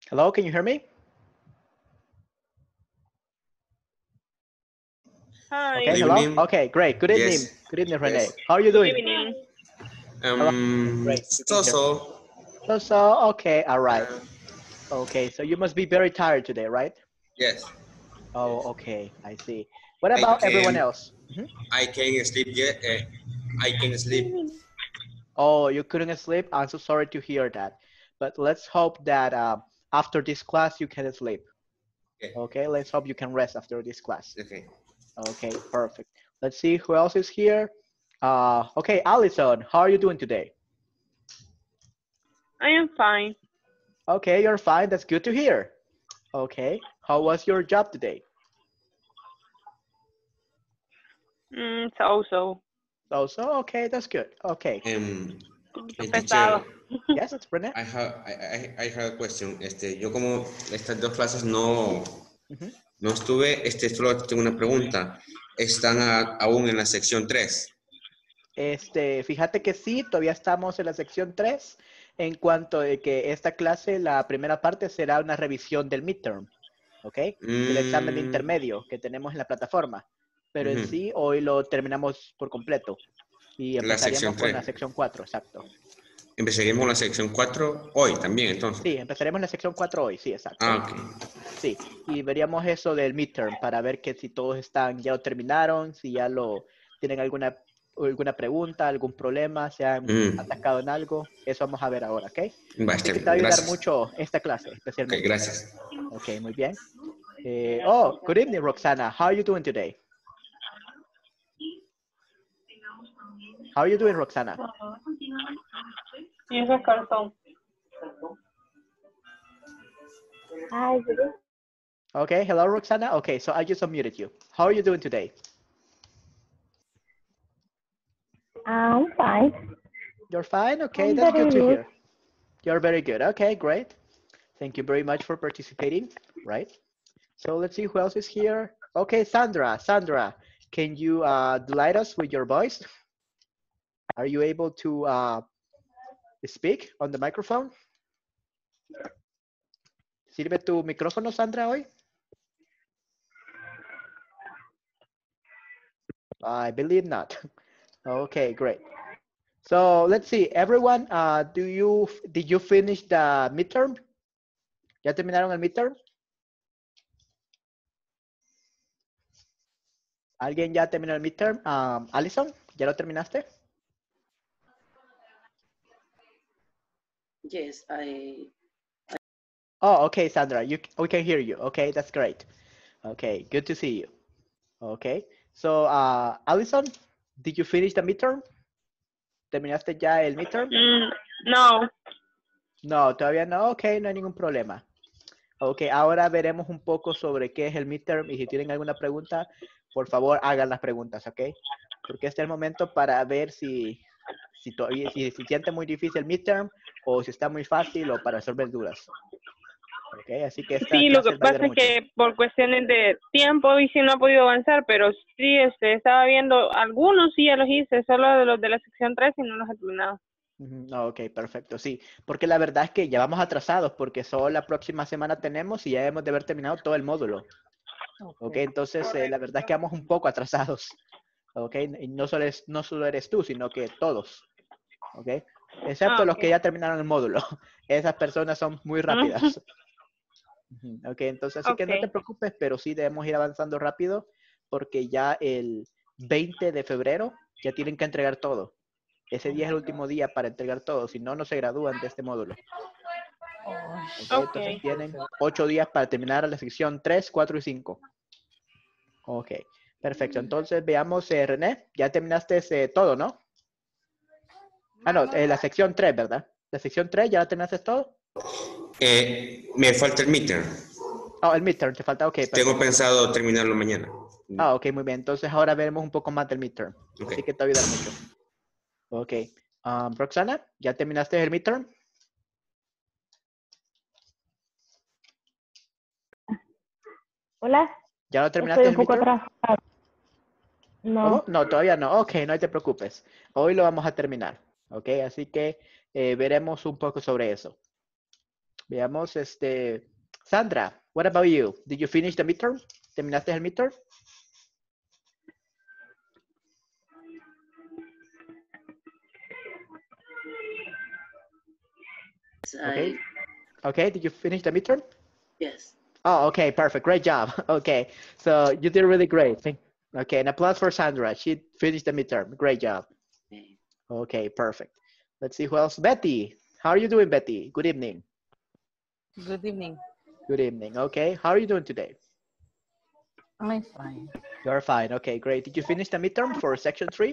Hello, can you hear me? Hi. Okay, Good hello. evening. Okay, great. Good evening. Yes. Good evening, Renee. Yes. How are you Good doing? evening. Hello. Great. You can hear. So. So, okay, all right. Uh, Okay, so you must be very tired today, right? yes. Oh, okay, I see. What I about everyone can. else? Mhm. I can sleep yet. I can sleep. Oh, you couldn't sleep? I'm so sorry to hear that. But let's hope that after this class you can sleep. Okay. Okay, let's hope you can rest after this class. Okay. Okay, perfect. Let's see who else is here. Okay, Allison, how are you doing today? I am fine. Okay, you're fine. That's good to hear. Okay, how was your job today? So. So, okay, that's good. Okay, Pesado. Teacher, yes, it's Renee. I have a question. Yo como estas dos clases no Mhm. estuve, solo tengo una pregunta. ¿Están aún en la sección 3? Fíjate que sí, todavía estamos en la sección 3 en cuanto de que esta clase, la primera parte será una revisión del midterm, ¿ok? Del examen de intermedio que tenemos en la plataforma. Pero en sí, hoy lo terminamos por completo y La sección empezaríamos con la 3. sección 4, exacto. Empezaríamos con la sección 4 hoy también, entonces. Sí, empezaremos en la sección 4 hoy, sí, exacto. Ok. Sí, y veríamos eso del midterm para ver que si todos están, ya lo terminaron, si ya lo tienen alguna pregunta, algún problema, se han atacado en algo. Eso vamos a ver ahora, ¿ok? Va, Así está que te va a bien. ayudar Gracias. mucho esta clase, Ok, especialmente. gracias. Ok, muy bien. Good evening, Roxana. How are you doing today? How are you doing, Roxana? Y ese es cartón. Hi, Okay, hello, Roxana. Okay, so I just unmuted you. How are you doing today? I'm fine. You're fine? Okay, I'm that's very good to good. hear. You're very good. Okay, great. Thank you very much for participating, right? So let's see who else is here. Okay, Sandra. Sandra, can you delight us with your voice? Are you able to speak on the microphone? ¿Sirve tu micrófono, Sandra, hoy? I believe not. Okay, great. So let's see, everyone, did you finish the midterm? ¿Ya terminaron el midterm? ¿Alguien ya terminó el midterm? Alison, ¿ya lo terminaste? Yes, Oh, okay, Sandra, we can hear you. Okay, that's great. Okay, good to see you. Okay, so Alison, did you finish the midterm? ¿Terminaste ya el midterm? No. No, todavía no. Ok, no hay ningún problema. Ok, ahora veremos un poco sobre qué es el midterm y si tienen alguna pregunta, por favor hagan las preguntas, ¿ok? Porque este es el momento para ver si todavía si se siente muy difícil el midterm o si está muy fácil o para resolver dudas. Ok, así que esta Sí, lo que clase va a ayudar pasa es mucho. que por cuestiones de tiempo y sí no ha podido avanzar, pero sí estaba viendo algunos, sí ya los hice, solo de los de la sección 3 y no los he terminado. Ok, perfecto, sí, porque la verdad es que ya vamos atrasados porque solo la próxima semana tenemos y ya hemos de haber terminado todo el módulo. Ok, entonces la verdad es que vamos un poco atrasados. Ok, y no solo eres tú, sino que todos. Ok, excepto los que ya terminaron el módulo. Esas personas son muy rápidas. Ok, entonces así que no te preocupes, pero sí debemos ir avanzando rápido porque ya el 20 de febrero ya tienen que entregar todo. Ese día es el último día para entregar todo, si no, no se gradúan de este módulo. Okay, entonces tienen 8 días para terminar la sección 3, 4 y 5. Ok, perfecto. Entonces veamos, René, ya terminaste todo, ¿no? Ah, no, la sección 3, ¿verdad? La sección 3, ¿ya la terminaste todo? Me falta el midterm. Oh, el midterm, te falta, ok. Perfecto. Tengo pensado terminarlo mañana. Ah, ok, muy bien. Entonces ahora veremos un poco más del midterm. Okay. Así que te va a ayudar mucho. Ok. Roxana, ¿ya terminaste el midterm? Hola. ¿Ya lo terminaste Estoy un el poco midterm? atrasada. No. ¿Cómo? No, todavía no. Ok, no te preocupes. Hoy lo vamos a terminar. Ok, así que veremos un poco sobre eso. Veamos, Sandra, what about you? Did you finish the midterm? ¿Terminaste el midterm? Okay. Okay, did you finish the midterm? Yes. Oh, okay, perfect. Great job. Okay, so you did really great. Okay, and applause for Sandra. She finished the midterm. Great job. Okay. Okay, perfect. Let's see who else. Betty, how are you doing, Betty? Good evening. Good evening. Good evening. Okay, how are you doing today? I'm fine. You're fine. Okay, great. Did you finish the midterm for section 3?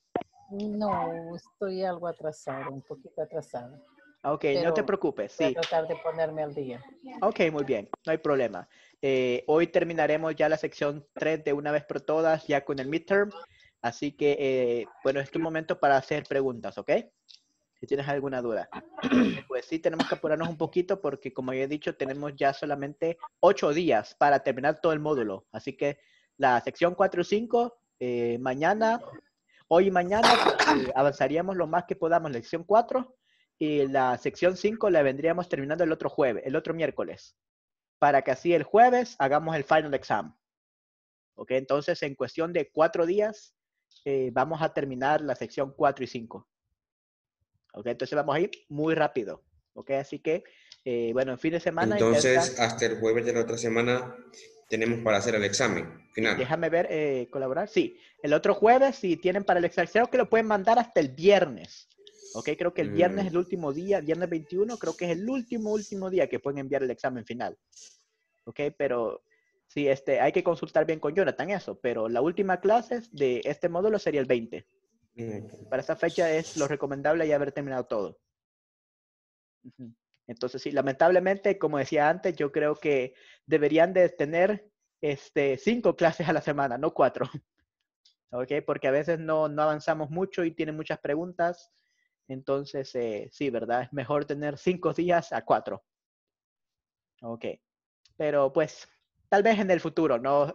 No, estoy algo atrasado, un poquito atrasado. Okay, no te preocupes. Voy a Sí. tratar de ponerme al día. Ok, muy bien, no hay problema. Hoy terminaremos ya la sección 3 de una vez por todas, ya con el midterm. Así que, bueno, es tu momento para hacer preguntas, ¿ok? Si tienes alguna duda. Pues sí, tenemos que apurarnos un poquito porque, como ya he dicho, tenemos ya solamente 8 días para terminar todo el módulo. Así que la sección 4 y 5, mañana, hoy y mañana, avanzaríamos lo más que podamos en la sección 4. Y la sección 5 la vendríamos terminando el otro jueves, el otro miércoles, para que así el jueves hagamos el final exam. Ok, entonces en cuestión de 4 días vamos a terminar la sección 4 y 5. Ok, entonces vamos a ir muy rápido. Ok, así que, bueno, en fin de semana. Entonces, hasta el jueves de la otra semana tenemos para hacer el examen final. Déjame ver, colaborar. Sí, el otro jueves, si tienen para el examen, creo que lo pueden mandar hasta el viernes. Ok, creo que el viernes es el último día, viernes 21, creo que es el último día que pueden enviar el examen final. Ok, pero sí, hay que consultar bien con Jonathan eso, pero la última clase de este módulo sería el 20. Para esa fecha es lo recomendable ya haber terminado todo. Entonces sí, lamentablemente, como decía antes, yo creo que deberían de tener 5 clases a la semana, no 4. Ok, porque a veces no avanzamos mucho y tienen muchas preguntas. Entonces, sí, ¿verdad? Es mejor tener 5 días a 4. Ok. Pero pues, tal vez en el futuro, ¿no?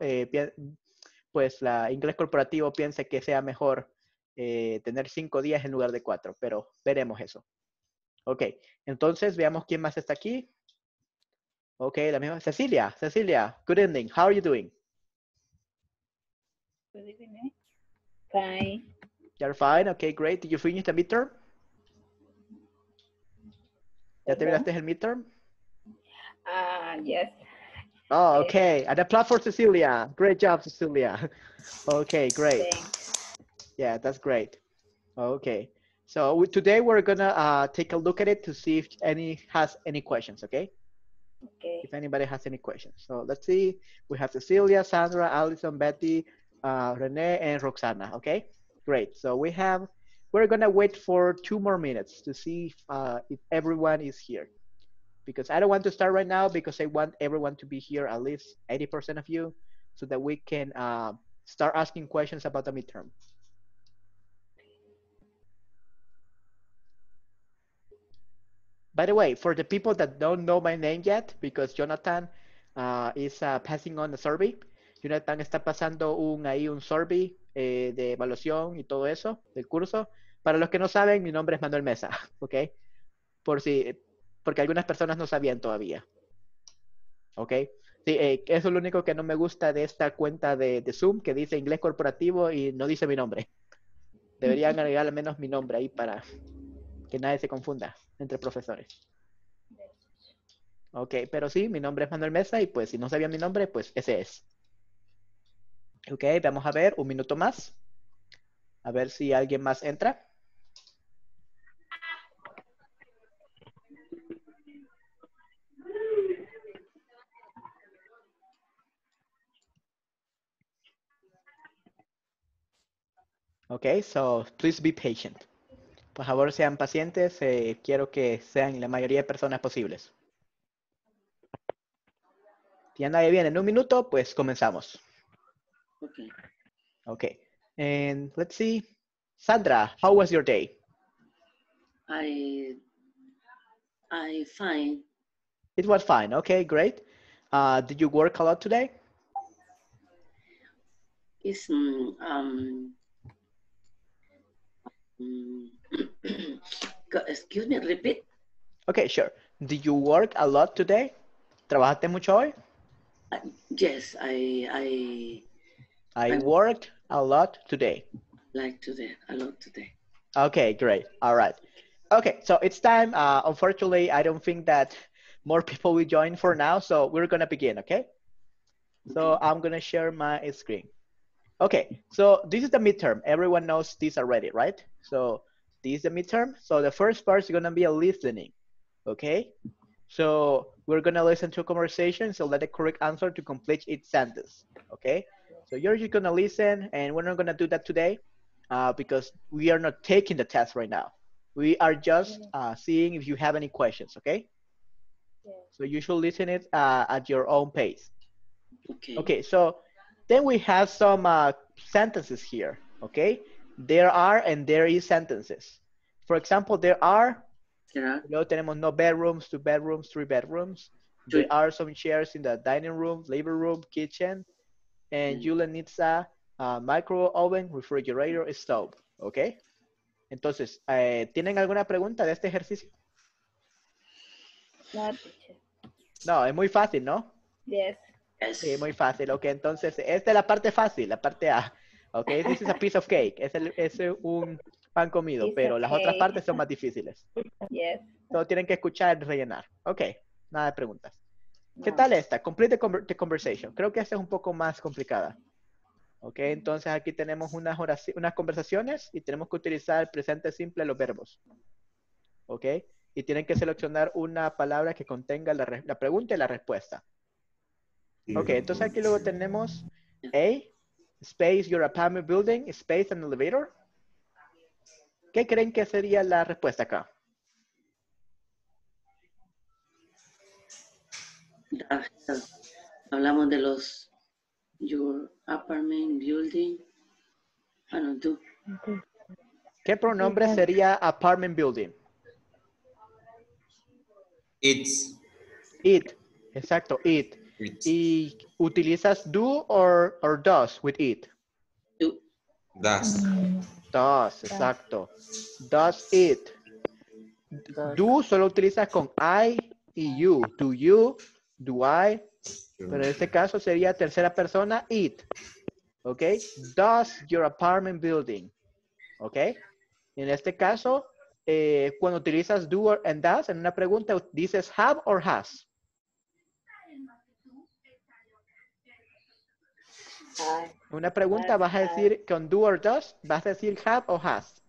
Pues la inglés corporativo piense que sea mejor tener 5 días en lugar de 4, pero veremos eso. Ok, entonces veamos quién más está aquí. Ok, la misma. Cecilia, good evening. How are you doing? Good evening. Fine. You're fine. Okay, great. Did you finish the midterm? ¿Ya terminaste el midterm? Yes. Oh, okay. And applause for Cecilia. Great job, Cecilia. Okay, great. Thanks. Yeah, that's great. Okay. So today we're gonna take a look at it to see if any has any questions, okay? Okay. If anybody has any questions. So let's see. We have Cecilia, Sandra, Allison, Betty, Renee, and Roxana, okay? Great. So we're gonna wait for 2 more minutes to see if everyone is here. Because I don't want to start right now because I want everyone to be here, at least 80% of you, so that we can start asking questions about the midterm. By the way, for the people that don't know my name yet, because Jonathan is passing on the survey, Jonathan está pasando ahí un survey de evaluación y todo eso del curso. Para los que no saben, mi nombre es Manuel Mesa, ¿ok? Porque algunas personas no sabían todavía. ¿Ok? Sí, eso es lo único que no me gusta de esta cuenta de Zoom, que dice inglés corporativo y no dice mi nombre. Deberían agregar al menos mi nombre ahí para que nadie se confunda entre profesores. Ok, pero sí, mi nombre es Manuel Mesa y pues si no sabían mi nombre, pues ese es. Ok, vamos a ver, un minuto más. A ver si alguien más entra. Ok, so please be patient. Por favor, sean pacientes. Quiero que sean la mayoría de personas posibles. Si ya nadie viene en un minuto, pues comenzamos. Okay. Okay, and let's see. Sandra, how was your day? I fine. It was fine. Okay, great. Did you work a lot today? It's excuse me, repeat. Okay, sure. Did you work a lot today? ¿Trabajaste mucho hoy? Yes, I I worked a lot today. like today, a lot today. Okay, great. All right. Okay, so it's time. Unfortunately, I don't think that more people will join for now, so we're gonna begin, okay? So I'm gonna share my screen. Okay, so this is the midterm. Everyone knows this already, right? So this is the midterm. So the first part is gonna be a listening, okay? So we're gonna listen to a conversation, so let the correct answer to complete each sentence, okay? So you're just gonna listen, and we're not gonna do that today because we are not taking the test right now. We are just seeing if you have any questions, okay? So you should listen it at your own pace. Okay. Okay, so then we have some sentences here, okay? There are and there is sentences. For example, there are, luego tenemos no bedrooms, 2 bedrooms, 3 bedrooms. There are some chairs in the dining room, living room, kitchen, and Julia needs a micro oven, refrigerator, stove, okay? Entonces, ¿tienen alguna pregunta de este ejercicio? No, teacher. No, es muy fácil, ¿no? Yes. Sí, muy fácil. Ok, entonces, esta es la parte fácil, la parte A. Ok, this is a piece of cake. Es un pan comido, Piece pero of las otras cake. partes son más difíciles. Yes. Solo tienen que escuchar y rellenar. Ok, nada de preguntas. ¿Qué No. tal esta? Complete the conversation. Creo que esta es un poco más complicada. Ok, entonces aquí tenemos unas conversaciones y tenemos que utilizar el presente simple, los verbos. Ok, y tienen que seleccionar una palabra que contenga la pregunta y la respuesta. Ok, entonces aquí luego tenemos A, space, your apartment building, space, and elevator. ¿Qué creen que sería la respuesta acá? Hablamos de los your apartment building. Ah, no, tú. ¿Qué pronombre sería apartment building? It's. It, exacto, it. It's. ¿Y utilizas do or does with it? Tú. Does. Does, exacto. Does it. Do solo utilizas con I y you. Do you, do I. Pero en este caso sería tercera persona, it. ¿Ok? Does your apartment building. ¿Ok? En este caso, cuando utilizas do and does en una pregunta, dices have or has. Una pregunta vas a decir con do or does, vas a decir have o has.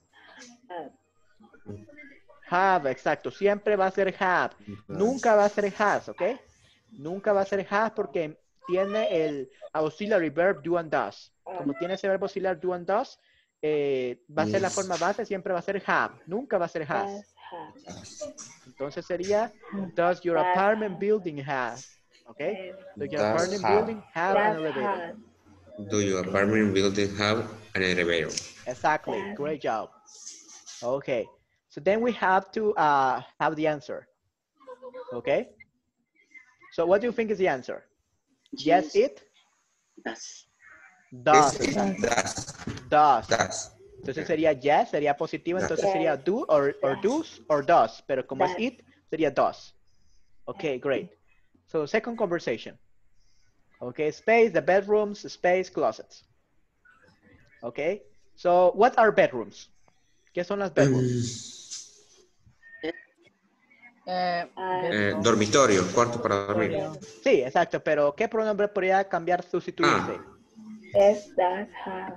Have, exacto. Siempre va a ser have. Nunca va a ser has, ¿ok? Nunca va a ser has porque tiene el auxiliary verb do and does. Como tiene ese verbo auxiliar do and does, va a ser la forma base, siempre va a ser have. Nunca va a ser has. Entonces sería, does your apartment building have? ¿Ok? Does your apartment building have an elevator? Do your apartment building have an elevator? Exactly. Great job. Okay. So then we have to have the answer. Okay. So what do you think is the answer? Yes, it? Does. Does. Does. Does. Does. Entonces sería yes, sería positivo, entonces sería do or does or does. Pero como es it, sería does. Okay, great. So second conversation. Okay, space, the bedrooms, space, closets. Okay. So what are bedrooms? ¿Qué son las bedrooms? Dormitorio, cuarto para dormir. Sí, exacto, pero ¿qué pronombre podría cambiar sustituirse? Yes, does have.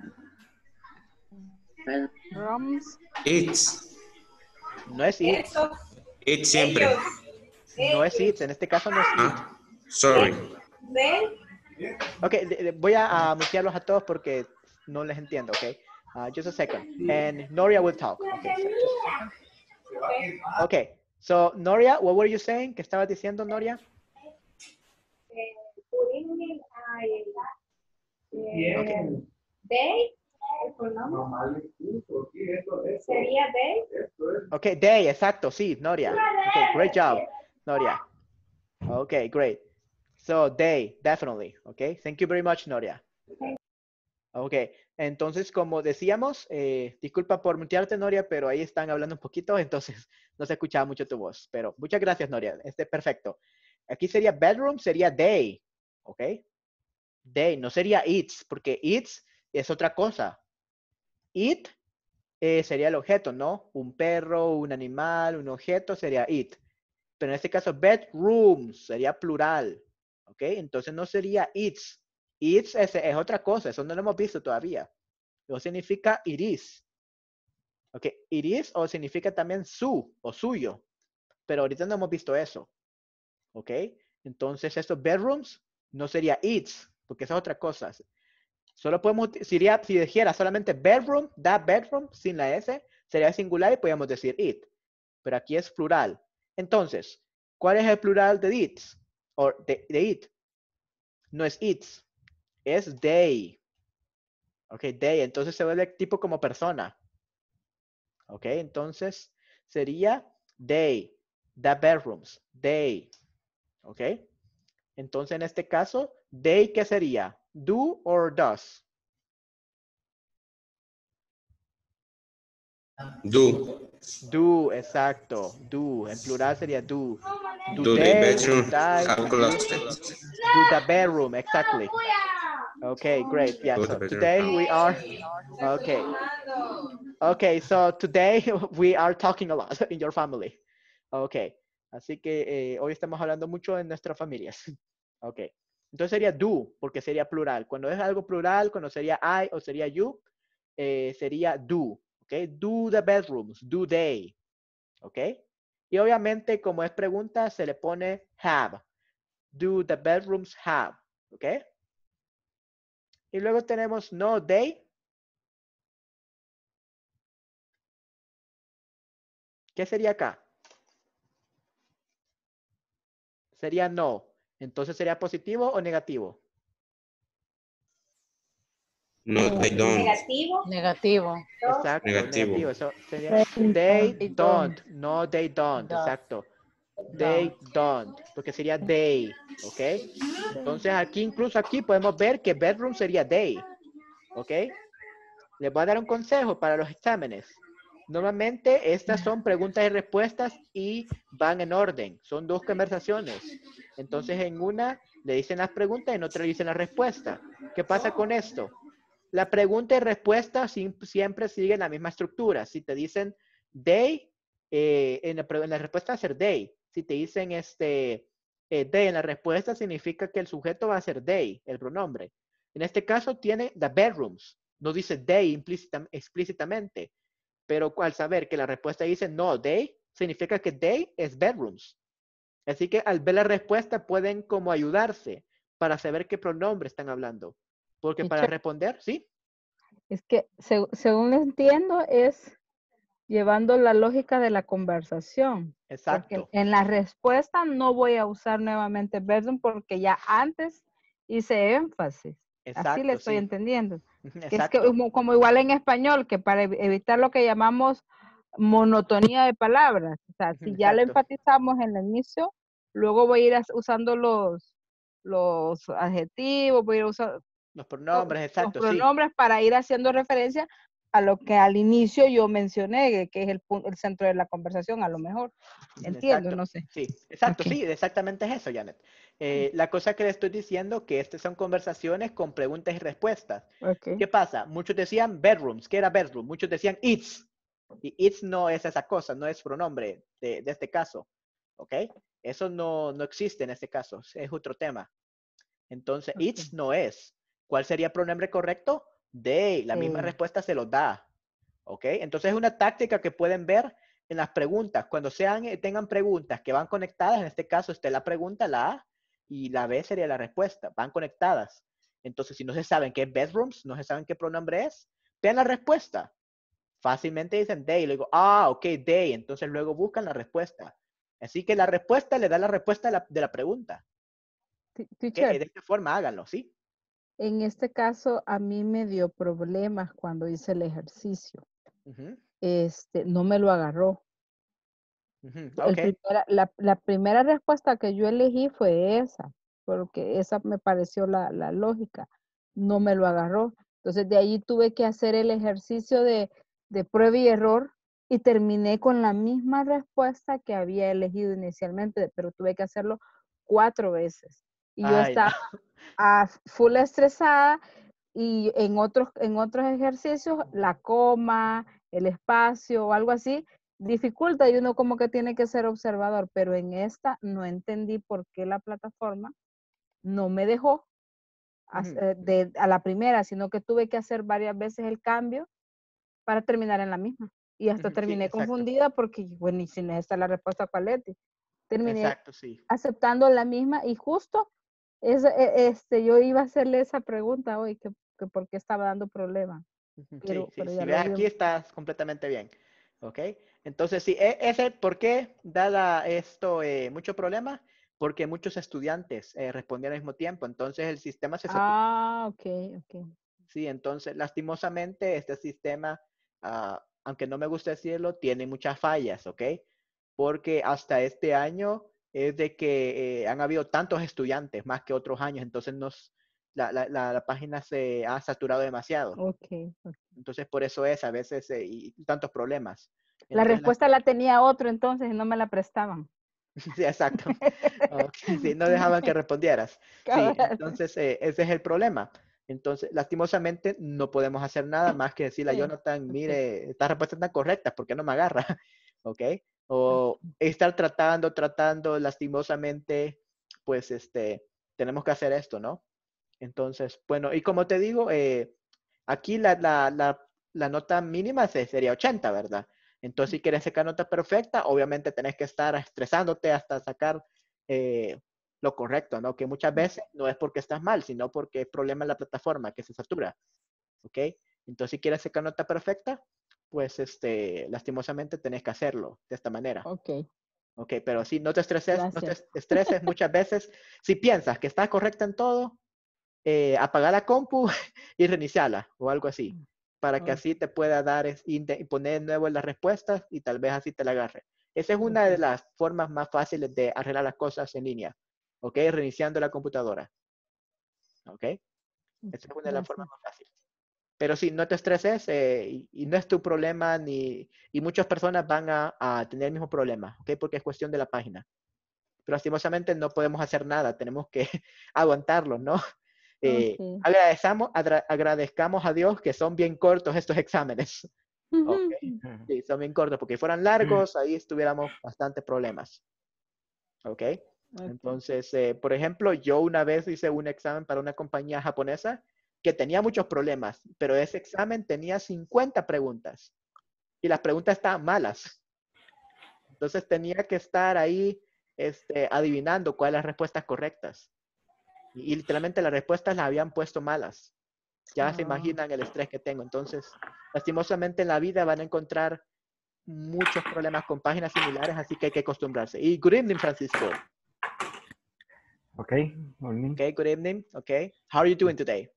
Rooms. It's. No es it. It's siempre. No es it. En este caso no es it. Sorry. Ok, voy a mutearlos a todos porque no les entiendo, ok? Just a second. And Noria will talk. Okay, so just a second. Okay, so Noria, what were you saying? ¿Qué estabas diciendo, Noria? Okay. Day, el pronombre. Sería day. Okay, day, exacto, sí, Noria. Okay, great job, Noria. Okay, great. So day, definitely. Okay, thank you very much, Noria. Ok, entonces como decíamos, disculpa por mutearte, Noria, pero ahí están hablando un poquito, entonces no se escuchaba mucho tu voz. Pero muchas gracias, Noria. Perfecto. Aquí sería bedroom, sería day. Ok. Day, no sería eats, porque eats es otra cosa. Eat sería el objeto, ¿no? Un perro, un animal, un objeto sería eat. Pero en este caso, bedrooms sería plural. ¿Ok? Entonces no sería eats. Eats es otra cosa, eso no lo hemos visto todavía. Eso significa it is. ¿Ok? It is o significa también su o suyo. Pero ahorita no hemos visto eso. ¿Ok? Entonces estos bedrooms no sería its, porque esa es otra cosa. Solo podemos, si dijera solamente bedroom, that bedroom, sin la S, sería singular y podríamos decir it. Pero aquí es plural. Entonces, ¿cuál es el plural de its? O de it. No es its, es they. Ok, they. Entonces se vuelve tipo como persona. Ok, entonces sería they. The bedrooms. They. Ok. Entonces en este caso, they, ¿qué sería? Do or does? Do. Do, exacto. Do. En plural sería do. Do Do the they, do bedroom die, have do you? closet? Do the bedroom, exactly. Okay, great. Yeah, Do the so bedroom today have- we are, okay. Okay, so today we are talking a lot in your family. Okay, así que hoy estamos hablando mucho en nuestras familias. Okay, entonces sería do, porque sería plural. Cuando es algo plural, cuando sería I o sería you, sería do. Okay, do the bedrooms, do they. Okay, y obviamente como es pregunta, se le pone have. Do the bedrooms have. Okay. Y luego tenemos no they. ¿Qué sería acá? Sería no. Entonces, ¿sería positivo o negativo? No, they don't. Negativo. Negativo. Exacto, Negativo. negativo. Eso sería they don't. No, they don't. Does. Exacto. They don't. Porque sería they. ¿Ok? Entonces, aquí, incluso aquí podemos ver que bedroom sería they. ¿Ok? Les voy a dar un consejo para los exámenes. Normalmente estas son preguntas y respuestas y van en orden. Son dos conversaciones. Entonces en una le dicen las preguntas y en otra le dicen la respuesta. ¿Qué pasa con esto? La pregunta y respuesta siempre siguen la misma estructura. Si te dicen they, en la respuesta va a ser they. Si te dicen they en la respuesta significa que el sujeto va a ser they, el pronombre. En este caso tiene the bedrooms. No dice they explícitamente. Pero al saber que la respuesta dice no, they, significa que they es bedrooms. Así que al ver la respuesta pueden como ayudarse para saber qué pronombre están hablando. Porque para responder, ¿sí? Es que según entiendo es llevando la lógica de la conversación. Exacto. Porque en la respuesta no voy a usar nuevamente bedroom porque ya antes hice énfasis. Exacto, así le estoy sí. entendiendo. Exacto. Que es que como igual en español, que para evitar lo que llamamos monotonía de palabras. O sea, si ya lo enfatizamos en el inicio, luego voy a ir usando los adjetivos, voy a ir usando los pronombres, exacto, los pronombres para ir haciendo referencia a lo que al inicio yo mencioné, que es el centro de la conversación, a lo mejor. Entiendo, exacto. no sé. Sí, exacto, Okay. sí, exactamente es eso, Janet. La cosa que le estoy diciendo que estas son conversaciones con preguntas y respuestas. Okay. ¿Qué pasa? Muchos decían bedrooms, ¿qué era bedroom? Muchos decían it's. Y it's no es esa cosa, no es pronombre de este caso. ¿Ok? Eso no existe en este caso, es otro tema. Entonces, it's no es. ¿Cuál sería el pronombre correcto? They. La misma respuesta se lo da. ¿Ok? Entonces es una táctica que pueden ver en las preguntas. Cuando tengan preguntas que van conectadas, en este caso está la pregunta, la A, y la B sería la respuesta. Van conectadas. Entonces, si no se saben qué es bedrooms, no se saben qué pronombre es, vean la respuesta. Fácilmente dicen they. Y luego, ok, they. Entonces luego buscan la respuesta. Así que la respuesta le da la respuesta de la pregunta. Teacher, de esta forma háganlo, ¿sí? En este caso, a mí me dio problemas cuando hice el ejercicio. No me lo agarró. Okay. La primera respuesta que yo elegí fue esa, porque esa me pareció la lógica. No me lo agarró. Entonces de ahí tuve que hacer el ejercicio de prueba y error y terminé con la misma respuesta que había elegido inicialmente, pero tuve que hacerlo 4 veces. Y yo Ay, no. estaba full estresada y en otros ejercicios la coma, el espacio o algo así dificulta y uno como que tiene que ser observador, pero en esta no entendí por qué la plataforma no me dejó a la primera, sino que tuve que hacer varias veces el cambio para terminar en la misma. Y hasta Sí, terminé exacto. confundida porque, bueno, y si no está la respuesta, ¿cuál es? Terminé Exacto, sí. aceptando la misma y justo yo iba a hacerle esa pregunta hoy, que por qué estaba dando problemas. Sí, Pero sí, ya ve lo aquí vio. estás completamente bien. ¿Ok? Entonces, sí, ese, ¿por qué da esto mucho problema? Porque muchos estudiantes respondían al mismo tiempo, entonces el sistema se satura. Ah, ok. Sí, entonces, lastimosamente, este sistema, aunque no me gusta decirlo, tiene muchas fallas, ¿ok? Porque hasta este año es de que han habido tantos estudiantes más que otros años, entonces la página se ha saturado demasiado. Ok. Entonces, por eso es a veces y tantos problemas. La Entonces, respuesta la tenía otro entonces y no me la prestaban. sí, exacto. Okay, sí, no dejaban que respondieras. Sí, entonces ese es el problema. Entonces, lastimosamente, no podemos hacer nada más que decirle a Sí, Jonathan, mire, esta respuesta está correcta, ¿por qué no me agarra? ¿Ok? O estar tratando, lastimosamente, pues, tenemos que hacer esto, ¿no? Entonces, bueno, y como te digo, aquí la nota mínima sería 80, ¿verdad? Entonces, si quieres sacar nota perfecta, obviamente tenés que estar estresándote hasta sacar lo correcto, ¿no? Que muchas veces no es porque estás mal, sino porque es problema en la plataforma, que se satura, ¿ok? Entonces, si quieres sacar nota perfecta, pues, lastimosamente tenés que hacerlo de esta manera. Ok. Ok, pero sí, no te estreses Gracias. muchas veces. Si piensas que estás correcta en todo, apagar la compu y reiniciarla o algo así, para que así te pueda dar y poner de nuevo las respuestas y tal vez así te la agarre. Esa es una de las formas más fáciles de arreglar las cosas en línea, ¿ok? Reiniciando la computadora, ¿ok? Esa es una de las formas más fáciles. Pero sí, no te estreses y no es tu problema y muchas personas van a tener el mismo problema, ¿ok? Porque es cuestión de la página. Pero lastimosamente no podemos hacer nada, tenemos que aguantarlo, ¿no? Agradezcamos a Dios que son bien cortos estos exámenes. Okay. Sí, son bien cortos, porque si fueran largos, ahí estuviéramos bastante problemas. ¿Ok? Entonces, por ejemplo, yo una vez hice un examen para una compañía japonesa que tenía muchos problemas, pero ese examen tenía 50 preguntas y las preguntas estaban malas. Entonces tenía que estar ahí adivinando cuáles las respuestas correctas. Y literalmente las respuestas las habían puesto malas. Ya se imaginan el estrés que tengo. Entonces, lastimosamente en la vida van a encontrar muchos problemas con páginas similares, así que hay que acostumbrarse. Y good evening, Francisco. Okay, morning. Okay, good evening. Okay. How are you doing today?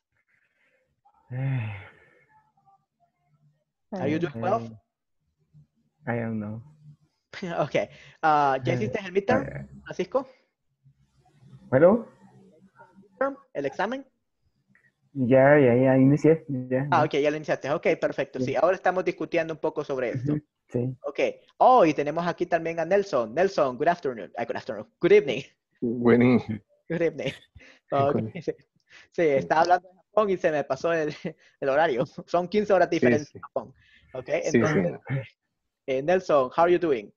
Are you doing well? I don't know. Okay. ¿Ya hiciste el midterm, Francisco? ¿Hello? ¿El examen? Ya inicié. Ok, ya lo iniciaste. Ok, perfecto. Sí, ahora estamos discutiendo un poco sobre esto. Sí. Ok. Oh, y tenemos aquí también a Nelson. Nelson, good afternoon. Good afternoon. Good evening. Good evening. Okay. Sí, estaba hablando de Japón y se me pasó el horario. Son 15 horas de diferencia en Japón. Ok, entonces, Nelson, how are you doing?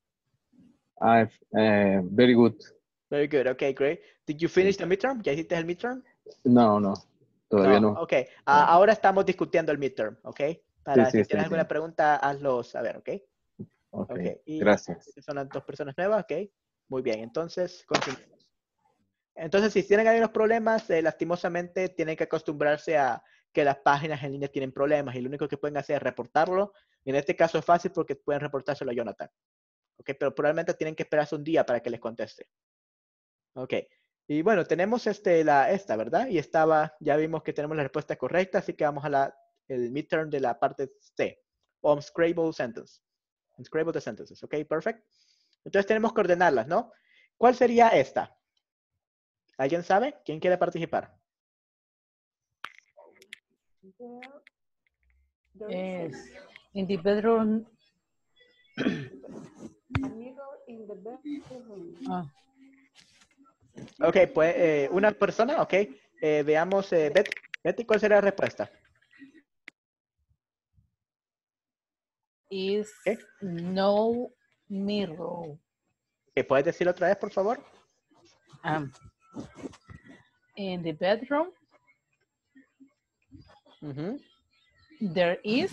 Very good. Very good. Okay, great. Did you finish the midterm? ¿Ya hiciste el midterm? No, todavía no. Ok, ahora estamos discutiendo el midterm, ok. Para si tienes alguna pregunta, hazlo saber, ok. Okay. Y Gracias. son las 2 personas nuevas, ok. Muy bien, entonces continuemos. Entonces, si tienen algunos problemas, lastimosamente tienen que acostumbrarse a que las páginas en línea tienen problemas y lo único que pueden hacer es reportarlo. Y en este caso es fácil porque pueden reportárselo a Jonathan. Ok, pero probablemente tienen que esperarse un día para que les conteste. Ok. Y bueno, tenemos esta, ¿verdad? Y ya vimos que tenemos la respuesta correcta, así que vamos a el midterm de la parte C. Unscrabble sentence. Unscrabble the sentences, ok, perfect. Entonces tenemos que ordenarlas, ¿no? ¿Cuál sería esta? ¿Alguien sabe? ¿Quién quiere participar? Es in the bedroom. Ah, Ok, pues una persona, ok. Veamos, Betty, ¿cuál será la respuesta? is ¿Qué? no mirror. ¿Puedes decirlo otra vez, por favor? In the bedroom, Ujú. there is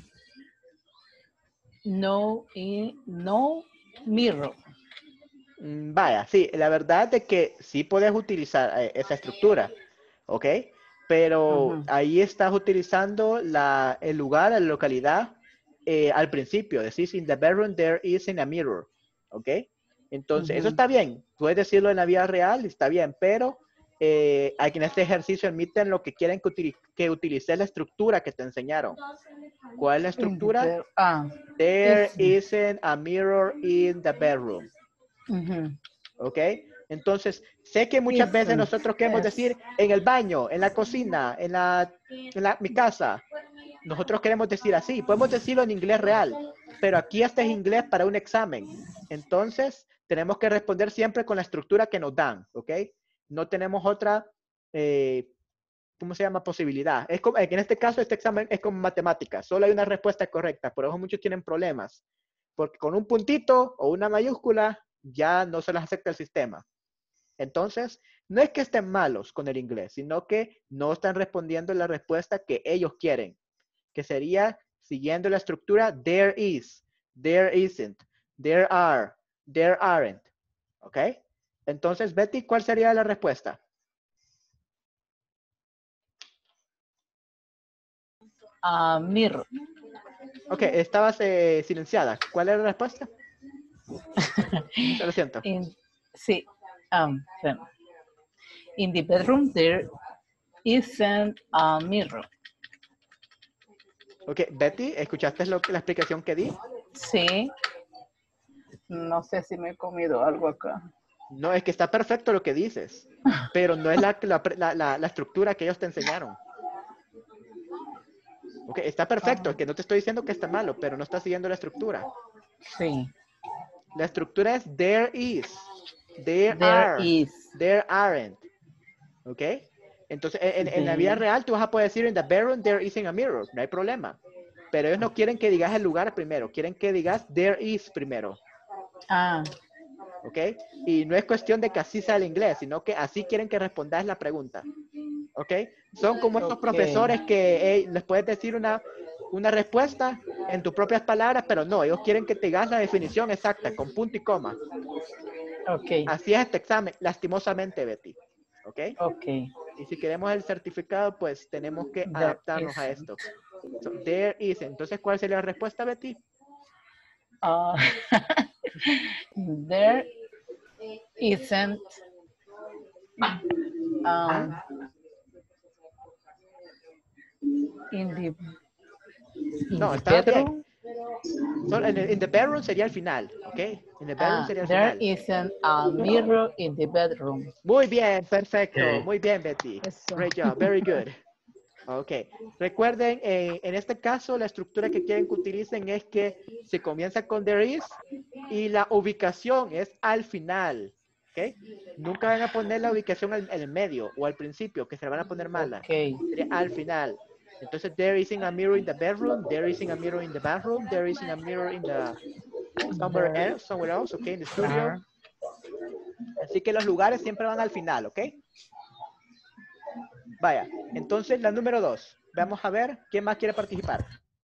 no mirror. Vaya, sí, la verdad es que sí puedes utilizar esa estructura, ¿ok? Pero ahí estás utilizando el lugar, la localidad al principio. Decís, in the bedroom there isn't a mirror, ¿ok? Entonces, eso está bien. Puedes decirlo en la vida real, está bien, pero aquí en este ejercicio admiten lo que quieren que utilices la estructura que te enseñaron. ¿Cuál es la estructura? There isn't a mirror in the bedroom. ¿Ok? Entonces, sé que muchas veces nosotros queremos decir en el baño, en la cocina, en mi casa. Nosotros queremos decir así. Podemos decirlo en inglés real, pero aquí este es inglés para un examen. Entonces, tenemos que responder siempre con la estructura que nos dan. ¿Ok? No tenemos otra, ¿cómo se llama? Posibilidad. Es como, en este caso, este examen es como matemáticas. Solo hay una respuesta correcta. Por eso muchos tienen problemas. Porque con un puntito o una mayúscula ya no se les acepta el sistema. Entonces, no es que estén malos con el inglés, sino que no están respondiendo la respuesta que ellos quieren, que sería siguiendo la estructura there is, there isn't, there are, there aren't. ¿Ok? Entonces, Betty, ¿cuál sería la respuesta? Mirror. Ok, estabas silenciada. ¿Cuál era la respuesta? Lo siento. Sí. In the bedroom there isn't a mirror. Ok, Betty, ¿escuchaste la explicación que di? Sí. No sé si me he comido algo acá. No, es que está perfecto lo que dices, pero no es la estructura que ellos te enseñaron. Ok, está perfecto, es que no te estoy diciendo que está malo, pero no está siguiendo la estructura. Sí. La estructura es there is, there are, there aren't. ¿Ok? Entonces, en la vida real tú vas a poder decir in the bedroom there isn't a mirror, no hay problema. Pero ellos no quieren que digas el lugar primero, quieren que digas there is primero. ¿Ok? Y no es cuestión de que así sea el inglés, sino que así quieren que respondas la pregunta. ¿Ok? Son como estos profesores que les puedes decir una respuesta en tus propias palabras, pero no, ellos quieren que te digas la definición exacta, con punto y coma. Así es este examen, lastimosamente, Betty. ¿Ok? Y si queremos el certificado, pues tenemos que adaptarnos a esto. So, there is. Entonces, ¿cuál sería la respuesta, Betty? There isn't no, está bien. In the bedroom sería el final, ¿ok? In the bedroom sería el final. There isn't a mirror in the bedroom. Muy bien, perfecto. Muy bien, Betty. Great job, very good. Ok. Recuerden, en este caso, la estructura que quieren que utilicen es que se comienza con there is y la ubicación es al final. ¿Ok? Nunca van a poner la ubicación en el medio o al principio, que se la van a poner mala. Sería al final. Entonces, there isn't a mirror in the bedroom, there isn't a mirror in the bathroom, there isn't a mirror in the somewhere else, okay, in the studio. Así que los lugares siempre van al final, ¿ok? Vaya, entonces la número 2. Vamos a ver quién más quiere participar.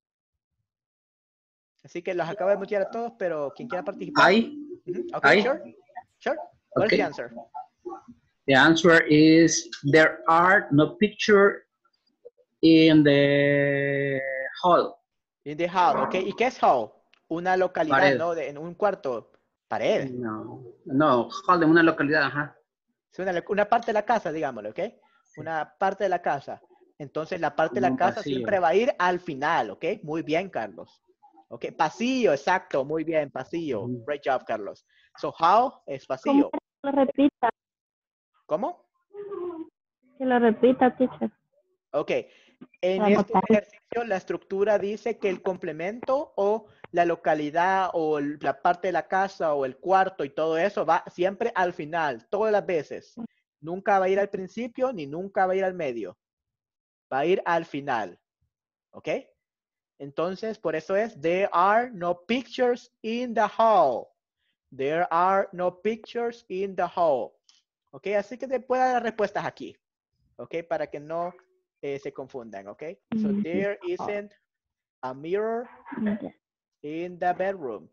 Así que los acabo de mutear a todos, pero quien quiera participar. Okay, sure. What is the answer? The answer is there are no pictures in the hall. In the hall, ok. ¿Y qué es hall? Una localidad, Pared. ¿no? En un cuarto. Pared. No, hall de una localidad, ajá. Es una parte de la casa, digámoslo, ¿ok? Una parte de la casa. Entonces, la parte de la casa pasillo. siempre va a ir al final, ¿ok? Muy bien, Carlos. Ok, pasillo, exacto, muy bien, pasillo. Great job, Carlos. So, how es pasillo. Que lo repita. ¿Cómo? Que lo repita, teacher. Ok, En este ejercicio la estructura dice que el complemento o la localidad o la parte de la casa o el cuarto y todo eso va siempre al final, todas las veces. Nunca va a ir al principio ni nunca va a ir al medio. Va a ir al final. ¿Ok? Entonces, por eso es, there are no pictures in the hall. There are no pictures in the hall. ¿Ok? Así que después dar las respuestas aquí. ¿Ok? Para que no se confundan. ¿Ok? So, there isn't a mirror in the bedroom.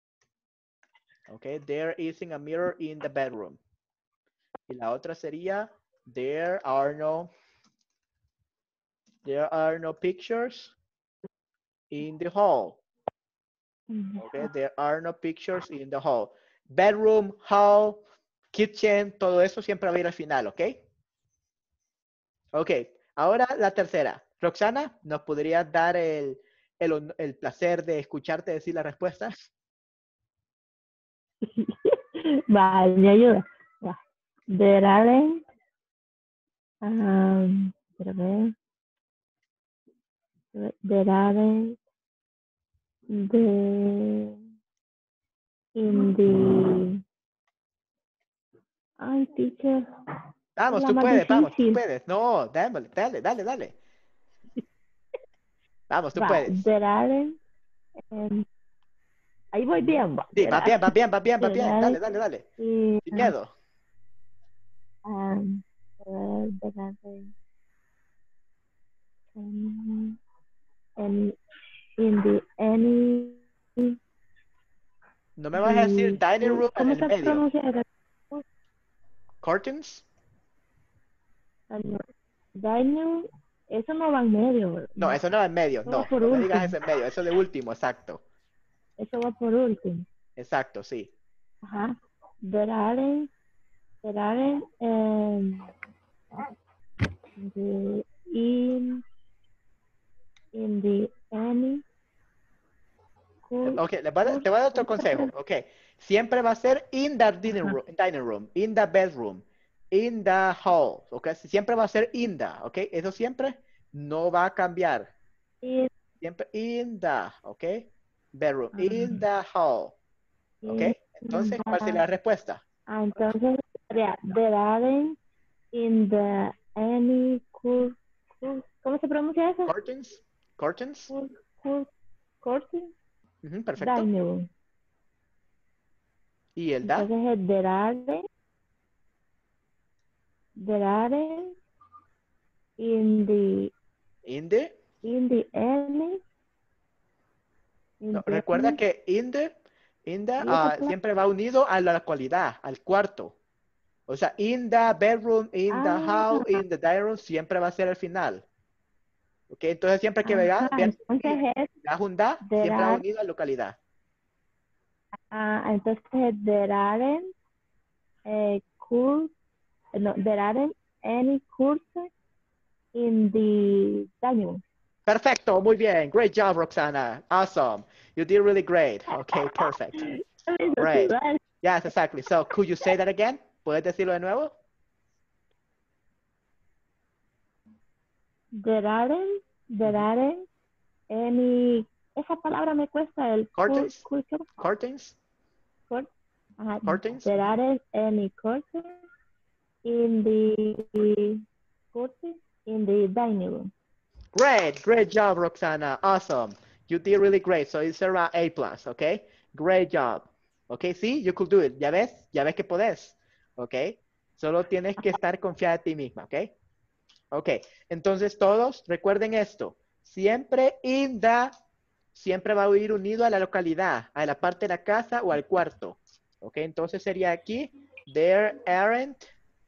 ¿Ok? There isn't a mirror in the bedroom. Y la otra sería, there are no pictures in the hall. Okay, there are no pictures in the hall. Bedroom, hall, kitchen, todo eso siempre va a ir al final, ¿ok? Ok, ahora la tercera. Roxana, ¿nos podrías dar el placer de escucharte decir las respuestas? Vale, me ayuda. There aren't, there aren't in the teacher. Vamos, tú puedes, vamos, tú puedes. No, dale. Vamos, tú puedes. There aren't, ahí voy bien. Sí, va bien. Dale. Sin miedo. No me vas a decir dining room en el medio. Curtains. Dining, eso no va en medio. No, eso no va en medio. No me digas eso en medio. Eso de último, exacto. Eso va por último. Exacto, sí. Ajá. There aren't in the any. Ok, te voy a dar otro consejo. Ok, siempre va a ser in the dining room, in the bedroom, in the hall. Ok, siempre va a ser in the. Ok, eso siempre no va a cambiar. Siempre in the. Ok, bedroom, in the hall. Ok, entonces, ¿cuál sería la respuesta? Entonces, there aren't in the any ¿cómo se pronuncia eso? Curtains. Curtains. Curtains. Perfecto. Dining room. ¿Y el da? Entonces, there aren't in the any. No, recuerda que in the siempre va unido a la localidad, al cuarto. O sea, in the bedroom, in the house, in the dining room, siempre va a ser el final. Ok, entonces siempre que veas un da, siempre va unido a la localidad. Entonces, there aren't there aren't any curtains in the dining room. Perfecto, muy bien. Great job, Roxana. Awesome. You did really great. Okay, perfect. Great. Yes, exactly. So, could you say that again? ¿Puedes decirlo de nuevo? There aren't any. Esa palabra me cuesta el curtains. Curtains. Curtains. There aren't any curtains in the dining room. Great job, Roxana. Awesome. You did really great. So it's around A+, okay? Great job. Okay, see, you could do it. ¿Ya ves que podés? Okay? Solo tienes que estar confiada en ti misma, okay? Okay, entonces todos recuerden esto. Siempre in the, siempre va a ir unido a la localidad, a la parte de la casa o al cuarto. Okay, entonces sería aquí, there aren't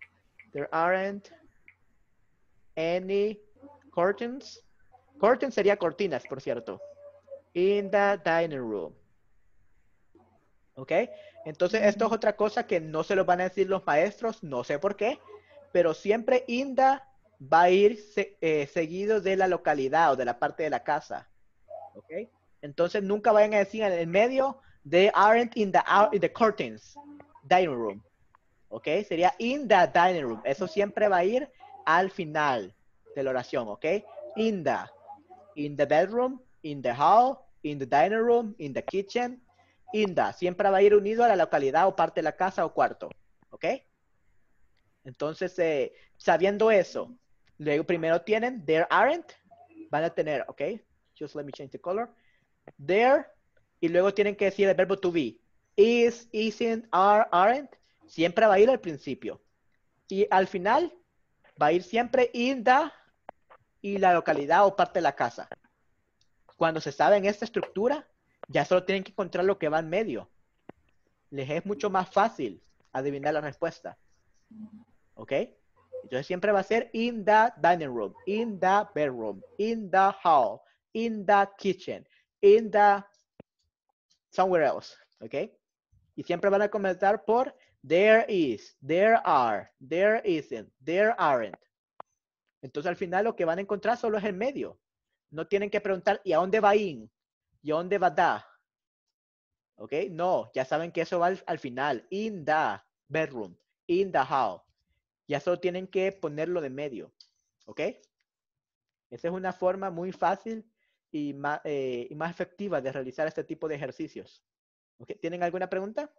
any curtains. Curtains sería cortinas, por cierto. In the dining room. ¿Ok? Entonces, esto es otra cosa que no se lo van a decir los maestros, no sé por qué, pero siempre in the va a ir seguido de la localidad o de la parte de la casa. ¿Ok? Entonces, nunca vayan a decir en el medio, they aren't in the curtains dining room. ¿Ok? Sería in the dining room. Eso siempre va a ir al final de la oración. ¿Ok? in the bedroom, in the hall, in the dining room, in the kitchen, in the. Siempre va a ir unido a la localidad o parte de la casa o cuarto. ¿Ok? Entonces, sabiendo eso, luego primero tienen there aren't. Van a tener, ¿ok? Just let me change the color. There. Y luego tienen que decir el verbo to be. Is, isn't, are, aren't. Siempre va a ir al principio. Y al final va a ir siempre in the y la localidad o parte de la casa. Cuando se sabe en esta estructura, ya solo tienen que encontrar lo que va en medio. Les es mucho más fácil adivinar la respuesta. ¿Ok? Entonces siempre va a ser in the dining room, in the bedroom, in the hall, in the kitchen, in the somewhere else. ¿Ok? Y siempre van a comenzar por there is, there are, there isn't, there aren't. Entonces al final lo que van a encontrar solo es el medio. No tienen que preguntar ¿y a dónde va in? ¿Y a dónde va da? ¿Ok? No, ya saben que eso va al final. In the bedroom, in the hall. Ya solo tienen que ponerlo de medio. ¿Ok? Esa es una forma muy fácil y más efectiva de realizar este tipo de ejercicios. ¿Ok? ¿Tienen alguna pregunta?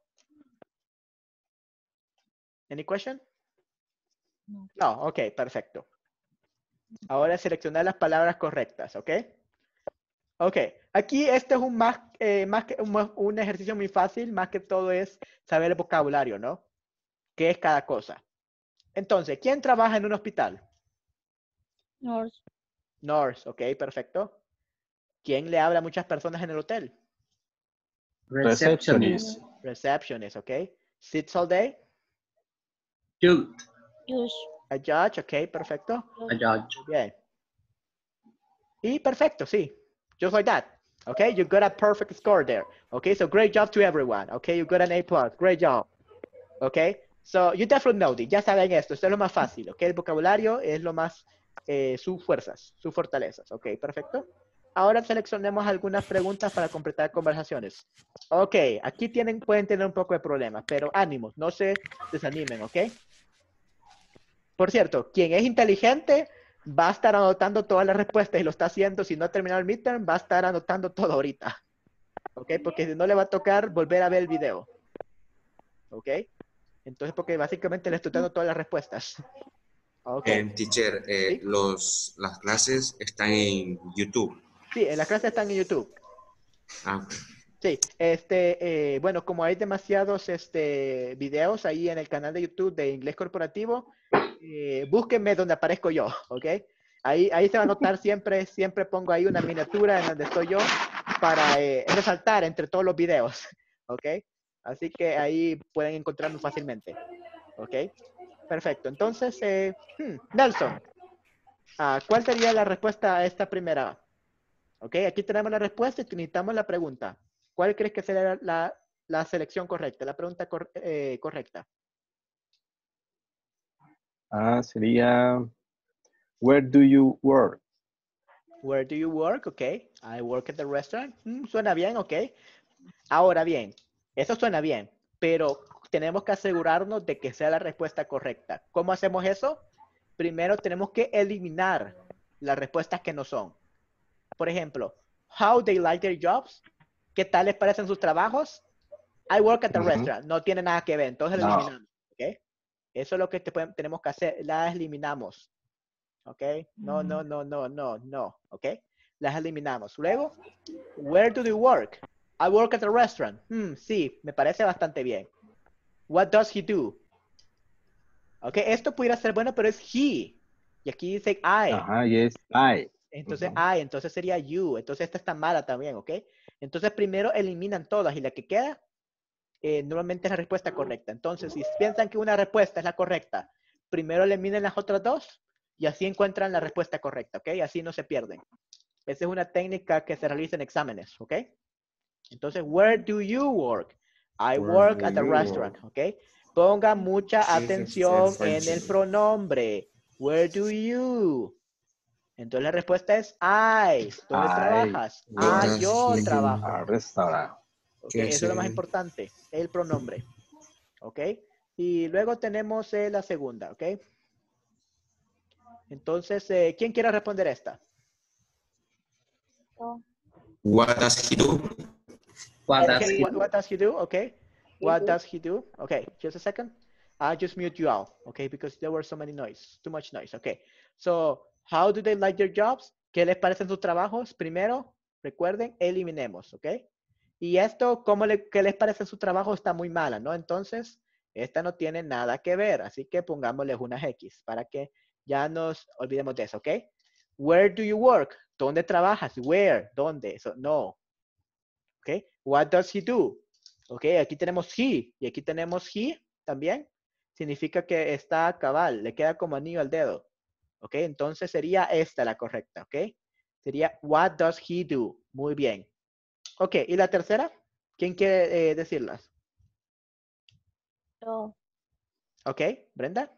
Any question? No, ok, perfecto. Ahora seleccionar las palabras correctas, ¿ok? Ok, aquí este es un ejercicio muy fácil, más que todo es saber el vocabulario, ¿no? ¿Qué es cada cosa? Entonces, ¿quién trabaja en un hospital? Nurse. Nurse, ok, perfecto. ¿Quién le habla a muchas personas en el hotel? Receptionist. Receptionist, ok. Sits all day? Judge. A judge, ok, perfecto. A judge. Bien. Y perfecto, sí. Just like that. Okay, you got a perfect score there. Okay, so great job to everyone. Okay, you got an A+. Great job. Okay, so you definitely know this. Ya saben esto es lo más fácil. Okay, el vocabulario es lo más, sus fuerzas, sus fortalezas. Okay, perfecto. Ahora seleccionemos algunas preguntas para completar conversaciones. Ok, aquí pueden tener un poco de problemas, pero ánimos, no se desanimen, ¿ok? Por cierto, quien es inteligente va a estar anotando todas las respuestas y lo está haciendo. Si no ha terminado el midterm, va a estar anotando todo ahorita. ¿Ok? Porque si no le va a tocar volver a ver el video. ¿Ok? Entonces, porque básicamente le estoy dando todas las respuestas. Ok. Teacher, ¿Sí? las clases están en YouTube. Sí, las clases están en YouTube. Ah, Sí, bueno, como hay demasiados videos ahí en el canal de YouTube de Inglés Corporativo, búsquenme donde aparezco yo, ¿ok? Ahí se va a notar siempre pongo ahí una miniatura en donde estoy yo para resaltar entre todos los videos, ¿ok? Así que ahí pueden encontrarme fácilmente, ¿ok? Perfecto, entonces, Nelson, ¿cuál sería la respuesta a esta primera? Ok, aquí tenemos la respuesta y necesitamos la pregunta. ¿Cuál crees que será la selección correcta, la pregunta correcta? Sería, where do you work? Where do you work? Ok, I work at the restaurant. Suena bien, ok. Ahora bien, eso suena bien, pero tenemos que asegurarnos de que sea la respuesta correcta. ¿Cómo hacemos eso? Primero tenemos que eliminar las respuestas que no son. Por ejemplo, how they like their jobs. ¿Qué tal les parecen sus trabajos? I work at the restaurant. No tiene nada que ver. Entonces la eliminamos. ¿Ok? Eso es lo que tenemos que hacer. Las eliminamos. ¿Ok? No. ¿Ok? Las eliminamos. Luego, where do you work? I work at the restaurant. Sí, me parece bastante bien. What does he do? ¿Ok? Esto pudiera ser bueno, pero es he. Y aquí dice I. Ajá, yes, I. Entonces, I, entonces sería you. Entonces, esta está mala también, ¿ok? Entonces, primero eliminan todas y la que queda, normalmente es la respuesta correcta. Entonces, si piensan que una respuesta es la correcta, primero eliminen las otras dos y así encuentran la respuesta correcta, ¿ok? Así no se pierden. Esa es una técnica que se realiza en exámenes, ¿ok? Entonces, where do you work? I work at the restaurant, ¿ok? Pongan mucha atención en el pronombre. Where do you? Entonces la respuesta es I. ¿Dónde trabajas? Yo trabajo. Restaurant. Okay, eso es lo más importante, el pronombre. ¿Ok? Y luego tenemos la segunda, ¿ok? Entonces, ¿quién quiere responder esta? What does he do? What does Okay, he what does he do? Okay. What does he do? Okay, just a second. I'll just mute you all, okay, because there were so many noise, too much noise. Okay, so how do they like their jobs? ¿Qué les parecen sus trabajos? Primero, recuerden, eliminemos, okay. Y esto, ¿qué les parece su trabajo? Está muy mala, ¿no? Entonces, esta no tiene nada que ver, así que pongámosles unas X para que ya nos olvidemos de eso, ¿ok? Where do you work? ¿Dónde trabajas? Where? ¿Dónde? So, no. ¿Ok? What does he do? ¿Ok? Aquí tenemos he y aquí tenemos he también. Significa que está cabal, le queda como anillo al dedo. ¿Ok? Entonces sería esta la correcta, ¿ok? Sería what does he do? Muy bien. Ok, ¿y la tercera? ¿Quién quiere decirlas? Yo. Ok, Brenda.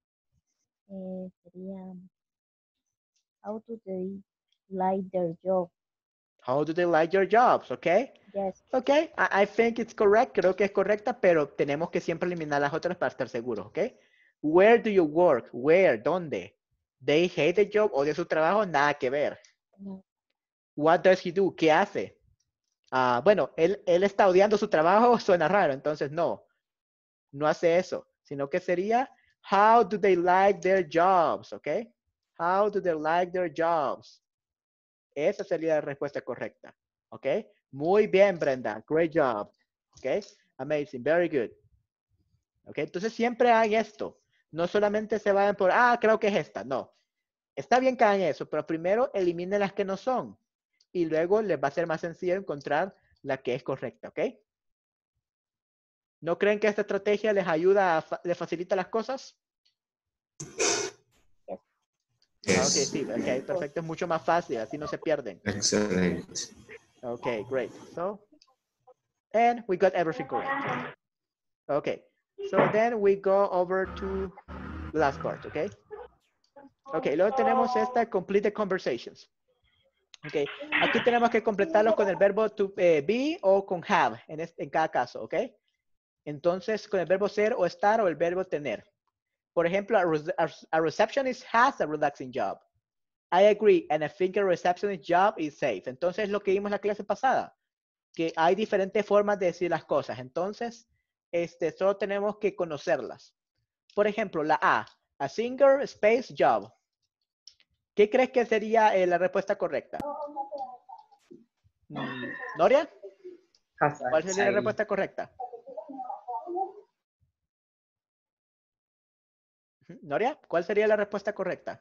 Sería how do they like their job? How do they like your jobs? Okay. Yes. Okay, I think it's correct. Creo que es correcta, pero tenemos que siempre eliminar las otras para estar seguros, ¿ok? Where do you work? Where? ¿Dónde? They hate the job, odia su trabajo, nada que ver. No. What does he do? ¿Qué hace? Bueno, él está odiando su trabajo, suena raro, entonces no hace eso, sino que sería how do they like their jobs, ¿ok? How do they like their jobs? Esa sería la respuesta correcta, ¿ok? Muy bien, Brenda, great job, ¿ok? Amazing, very good. ¿Ok? Entonces siempre hay esto, no solamente se vayan por, creo que es esta, no. Está bien que hagan eso, pero primero eliminen las que no son y luego les va a ser más sencillo encontrar la que es correcta, ¿ok? ¿No creen que esta estrategia les ayuda, les facilita las cosas? Yes. Ok, sí, ok, perfecto, es mucho más fácil, así no se pierden. Excellent. Okay, great. So, and we got everything correct. Okay, so then we go over to the last part, okay? Okay, luego tenemos esta completed conversations. Okay, aquí tenemos que completarlos con el verbo to be o con have en cada caso, okay? Entonces, con el verbo ser o estar o el verbo tener. Por ejemplo, a receptionist has a relaxing job. I agree, and I think a receptionist job is safe. Entonces, lo que vimos en la clase pasada, que hay diferentes formas de decir las cosas. Entonces, solo tenemos que conocerlas. Por ejemplo, la a singer space job. ¿Qué crees que sería la respuesta correcta? ¿Noria? ¿Cuál sería la respuesta correcta? ¿Noria? ¿Cuál sería la respuesta correcta?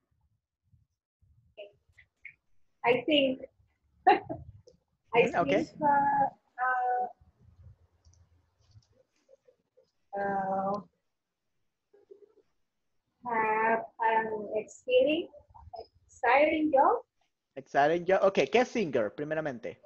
I think. I think okay. Have an exciting job. Exciting job. Ok, ¿qué es singer, primeramente?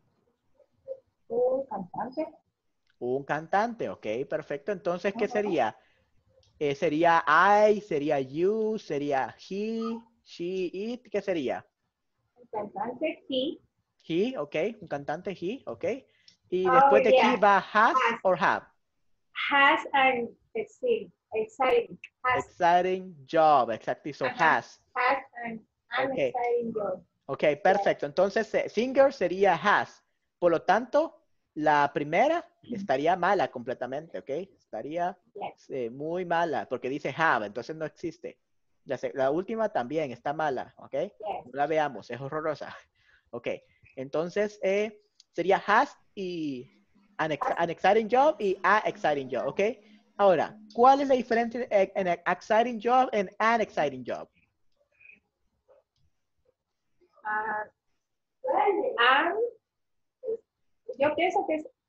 Un cantante. Un cantante, ok, perfecto. Entonces, ¿qué sería? Sería I, sería you, sería he, she, it, ¿qué sería? Un cantante, he. He, ok, un cantante, he, ok. Y después de he va has or have. Has an exciting job, exacto. So has. Has an exciting job. Ok, perfecto. Entonces, singer sería has. Por lo tanto, la primera estaría mala completamente, ¿ok? Estaría muy mala porque dice have, entonces no existe. La última también está mala, ¿ok? No la veamos, es horrorosa. Ok, entonces sería has y an exciting job y a exciting job, ¿ok? Ahora, ¿cuál es la diferencia en an exciting job y an exciting job? Yo pienso que es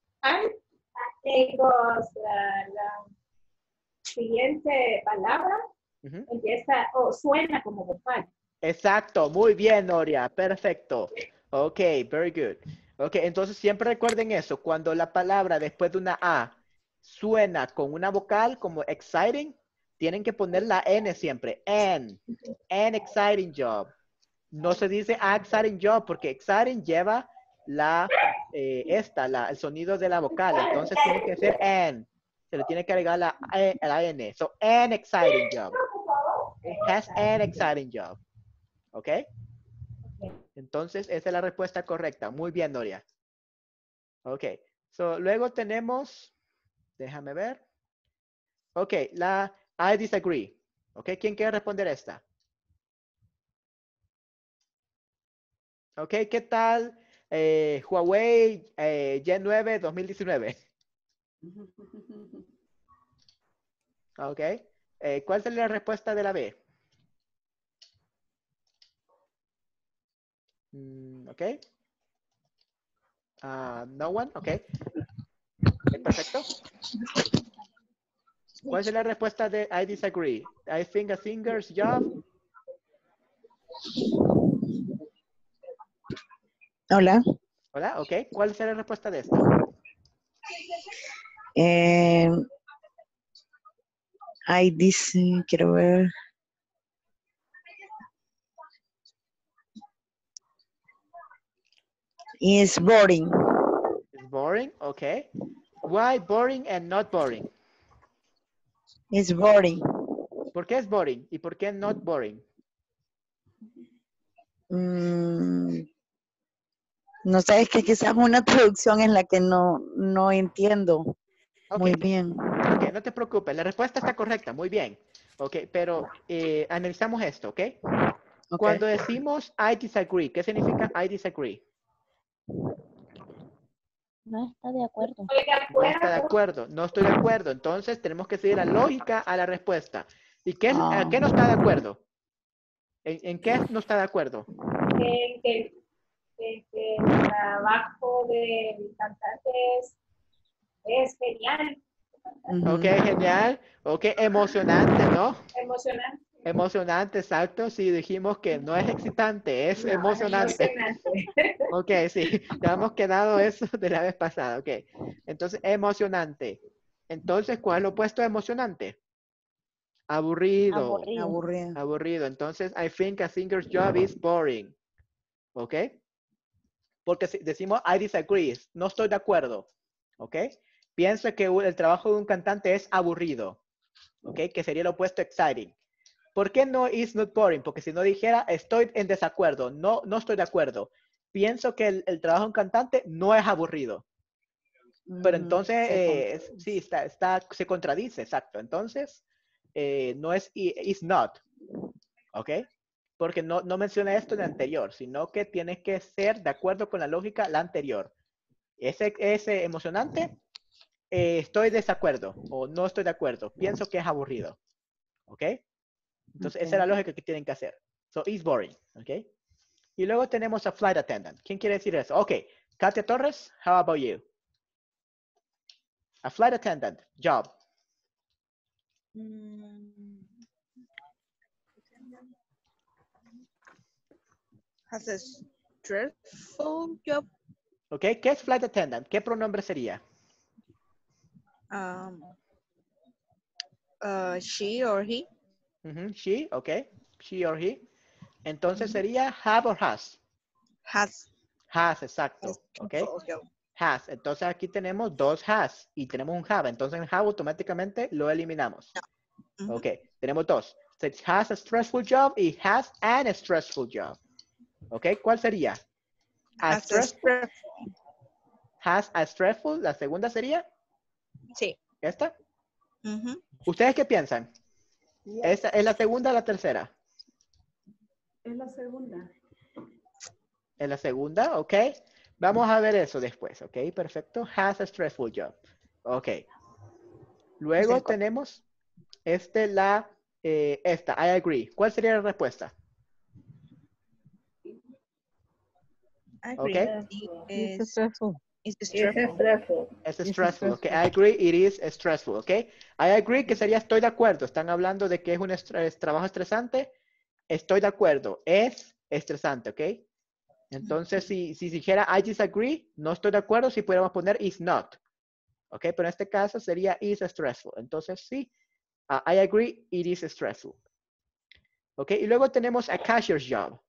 la siguiente palabra empieza o suena como vocal. Exacto, muy bien, Noria, perfecto. Ok, very good. Ok, entonces siempre recuerden eso, cuando la palabra después de una A suena con una vocal como exciting, tienen que poner la N siempre, an exciting job. No se dice a exciting job porque exciting lleva el sonido de la vocal, entonces tiene que ser an, se le tiene que agregar la N. So, an exciting job. It has an exciting job. ¿Ok? Entonces, esa es la respuesta correcta. Muy bien, Doria. Ok. So, luego tenemos, déjame ver. Ok, la I disagree. Ok, ¿quién quiere responder esta? Ok, ¿qué tal Huawei Gen 9 2019? Ok. ¿Cuál sería la respuesta de la B? Ok. No one, ok. Perfecto. ¿Cuál es la respuesta de I disagree? I think a singer's job. Hola. Hola, ok. ¿Cuál será la respuesta de esta? I dice, quiero ver. It's boring. It's boring, okay. Why boring and not boring? It's boring. ¿Por qué es boring y por qué not boring? No sé, es que quizás una traducción en la que no entiendo muy bien. Ok, no te preocupes, la respuesta está correcta, muy bien. Ok, pero analizamos esto, ¿ok? Cuando decimos I disagree, ¿qué significa I disagree? No está de acuerdo. No está de acuerdo, no estoy de acuerdo. Entonces tenemos que seguir la lógica a la respuesta. ¿Y a qué no está de acuerdo? ¿En qué no está de acuerdo? En que el trabajo del cantante es genial. Ok, genial. Ok, emocionante, ¿no? Emocionante. Emocionante, exacto. Sí, dijimos que no es excitante, es emocionante. Ok, sí, ya hemos quedado eso de la vez pasada. Ok, entonces emocionante. Entonces, ¿cuál es lo opuesto a emocionante? Aburrido. Aburrido. Entonces, I think a singer's job is boring. ¿Ok? Porque si decimos I disagree, no estoy de acuerdo. ¿Ok? Pienso que el trabajo de un cantante es aburrido. ¿Ok? Que sería el opuesto a exciting. ¿Por qué no is not boring? Porque si no dijera estoy en desacuerdo, no estoy de acuerdo. Pienso que el trabajo de un cantante no es aburrido. Pero entonces, sí, se contradice, exacto. Entonces, no es is not, ¿ok? Porque no menciona esto en el anterior, sino que tiene que ser de acuerdo con la lógica la anterior. Ese emocionante, estoy de desacuerdo o no estoy de acuerdo. Pienso que es aburrido, ¿ok? Entonces, esa es la lógica que tienen que hacer. So, is boring, ¿ok? Y luego tenemos a flight attendant. ¿Quién quiere decir eso? Ok, Katia Torres, how about you? A flight attendant, job. Has a stressful job. Ok, ¿qué es flight attendant? ¿Qué pronombre sería? She or he. She, ok. She or he. Entonces sería have or has. Has. Has, exacto. Ok. Has. Entonces aquí tenemos dos has y tenemos un have. Entonces el have automáticamente lo eliminamos. Ok. Tenemos dos. So has a stressful job y has an stressful job. Ok. ¿Cuál sería? Has a stressful. La segunda sería. Sí. ¿Esta? ¿Ustedes qué piensan? ¿Esa es la segunda o la tercera? Es la segunda. ¿Es la segunda? Ok. Vamos a ver eso después. Ok, perfecto. Has a stressful job. Ok. Luego tenemos esta, I agree. ¿Cuál sería la respuesta? Ok. It's stressful. It's stressful. Es stressful. Ok, I agree, it is stressful. Ok. I agree que sería estoy de acuerdo. Están hablando de que es un trabajo estresante. Estoy de acuerdo. Es estresante. Ok. Entonces, si dijera I disagree, no estoy de acuerdo, si pudiéramos poner is not. Ok, pero en este caso sería is stressful. Entonces, sí, I agree, it is stressful. Ok, y luego tenemos a cashier's job.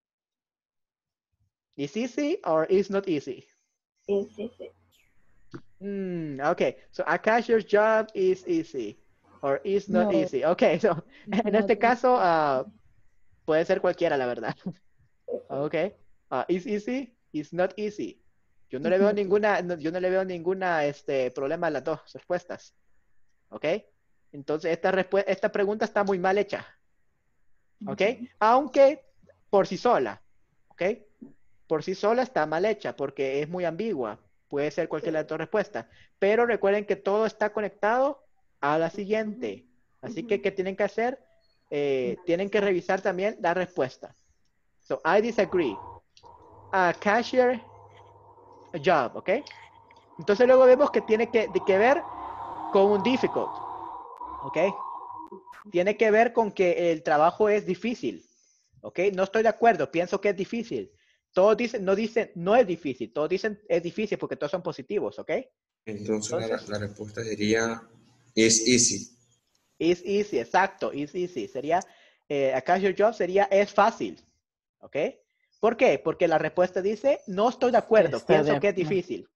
Is easy or is not easy? Is easy. Okay, so a cashier's job is easy or is not easy. Okay, so en este caso puede ser cualquiera, la verdad. Okay. Is easy, is not easy. Yo no le veo ninguna, yo no le veo ninguna problema a las dos respuestas. ¿Ok? Entonces esta pregunta está muy mal hecha. ¿Ok? Aunque por sí sola. ¿Ok? Por sí sola está mal hecha porque es muy ambigua. Puede ser cualquier de las dos respuestas. Pero recuerden que todo está conectado a la siguiente. Así que, ¿qué tienen que hacer? Tienen que revisar también la respuesta. So, I disagree. A cashier job, ¿ok? Entonces luego vemos que tiene que ver con un difficult, ¿ok? Tiene que ver con que el trabajo es difícil, ¿ok? No estoy de acuerdo, pienso que es difícil. Todos dicen, no es difícil, todos dicen es difícil porque todos son positivos, ¿ok? Entonces la respuesta sería is easy. Is easy, exacto, is easy. Sería, a cashier job sería es fácil, ¿ok? ¿Por qué? Porque la respuesta dice, no estoy de acuerdo, pienso que es difícil.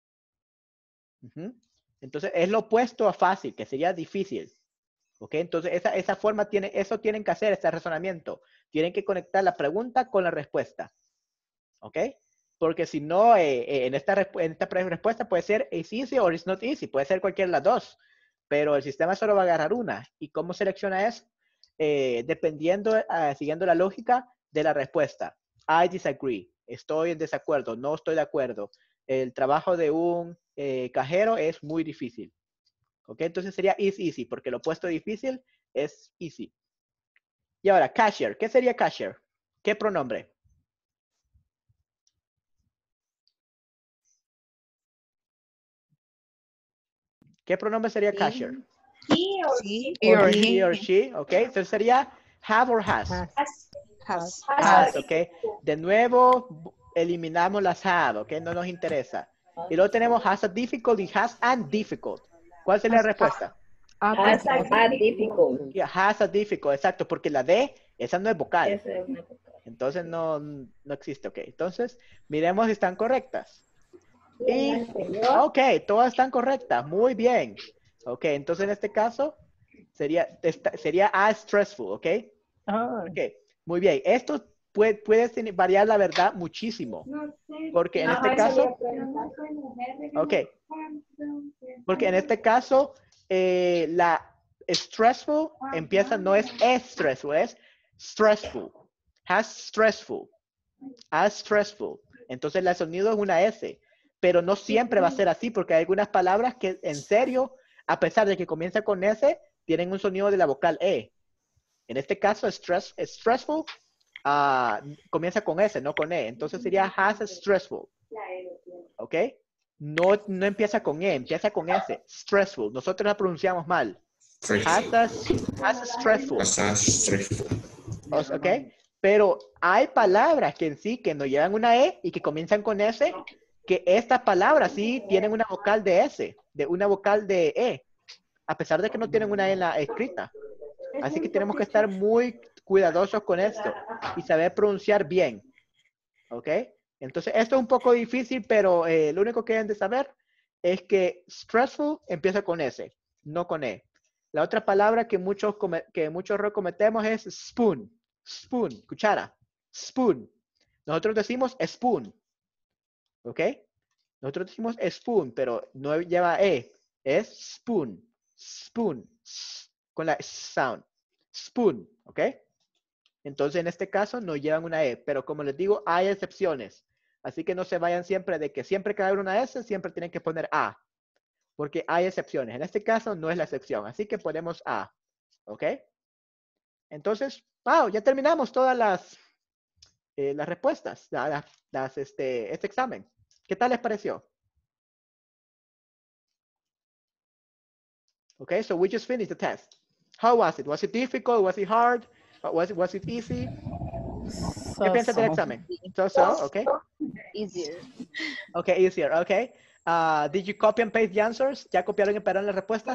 Entonces, es lo opuesto a fácil, que sería difícil. ¿Ok? Entonces, esa forma eso tienen que hacer, ese razonamiento. Tienen que conectar la pregunta con la respuesta. ¿Ok? Porque si no, en esta respuesta puede ser is easy o is not easy. Puede ser cualquiera de las dos. Pero el sistema solo va a agarrar una. ¿Y cómo selecciona eso? Dependiendo, siguiendo la lógica de la respuesta. I disagree. Estoy en desacuerdo. No estoy de acuerdo. El trabajo de un cajero es muy difícil. ¿Ok? Entonces sería is easy, porque lo opuesto de difícil es easy. Y ahora, cashier. ¿Qué sería cashier? ¿Qué pronombre? ¿Qué pronombre sería cashier? He or Sí, she. or He or she, ¿ok? Entonces sería have or has. Has. Has, ¿ok? De nuevo, eliminamos las have, ¿ok? No nos interesa. Y luego tenemos has a difficult y has an difficult. ¿Cuál sería la respuesta? Has a difficult. Has a difficult, exacto, porque la D, esa no es vocal. Esa es una vocal. Entonces no existe, ok. Entonces, miremos si están correctas. Y, ok, todas están correctas, muy bien. Ok, entonces en este caso sería as stressful, ok. Ok, muy bien. Esto puede variar la verdad muchísimo. Porque en este caso, ok, porque en este caso la stressful empieza, no es stressful, es stressful. Has stressful. As stressful. Entonces el sonido es una S. Pero no siempre va a ser así, porque hay algunas palabras que en serio, a pesar de que comienza con S, tienen un sonido de la vocal E. En este caso, stressful comienza con S, no con E. Entonces sería has stressful. ¿Ok? No empieza con E, empieza con S. Stressful. Nosotros la pronunciamos mal. Has stressful. ¿Ok? Pero hay palabras que en sí que no llevan una E y que comienzan con S, que estas palabras sí tienen una vocal de S, de una vocal de E, a pesar de que no tienen una E en la escrita. Así que tenemos que estar muy cuidadosos con esto y saber pronunciar bien. ¿Ok? Entonces, esto es un poco difícil, pero lo único que deben de saber es que stressful empieza con S, no con E. La otra palabra que muchos errores cometemos es spoon. Spoon, cuchara. Spoon. Nosotros decimos spoon. ¿Ok? Nosotros decimos spoon, pero no lleva E. Es spoon. Spoon. Con la sound. Spoon. ¿Ok? Entonces, en este caso, no llevan una E. Pero como les digo, hay excepciones. Así que no se vayan siempre de que siempre que hay una S, siempre tienen que poner A. Porque hay excepciones. En este caso, no es la excepción. Así que ponemos A. ¿Ok? Entonces, wow, ya terminamos todas las respuestas, este examen. ¿Qué tal les pareció? Okay, so we just finished the test. How was it? Was it difficult? Was it hard? Was it easy? ¿Qué piensas del examen? So, okay. Easier. Okay, easier, okay. Did you copy and paste the answers? ¿Ya copiaron y pegaron las respuestas?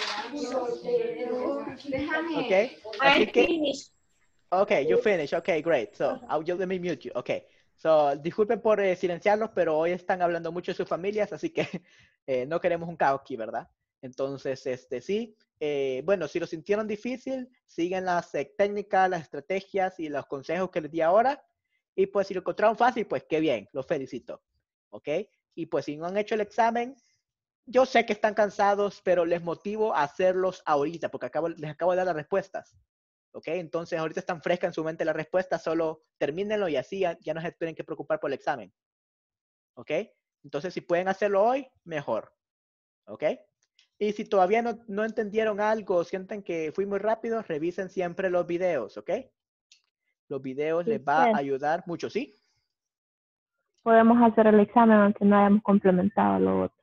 Okay. Así que, okay, you finished. Okay, great. So, let me mute you. Okay. So, disculpen por silenciarlos, pero hoy están hablando mucho de sus familias, así que no queremos un caos aquí, ¿verdad? Entonces, sí. Bueno, si lo sintieron difícil, sigan las técnicas, las estrategias y los consejos que les di ahora. Y pues si lo encontraron fácil, pues qué bien, los felicito. ¿Ok? Y pues si no han hecho el examen, yo sé que están cansados, pero les motivo a hacerlos ahorita, porque les acabo de dar las respuestas. ¿Ok? Entonces ahorita están frescas en su mente las respuestas, solo termínenlo y así ya no se tienen que preocupar por el examen. ¿Ok? Entonces si pueden hacerlo hoy, mejor. ¿Ok? Y si todavía no entendieron algo, sienten que fui muy rápido, revisen siempre los videos, ¿ok? Los videos les va a ayudar mucho, ¿sí? Podemos hacer el examen aunque no hayamos complementado lo otro.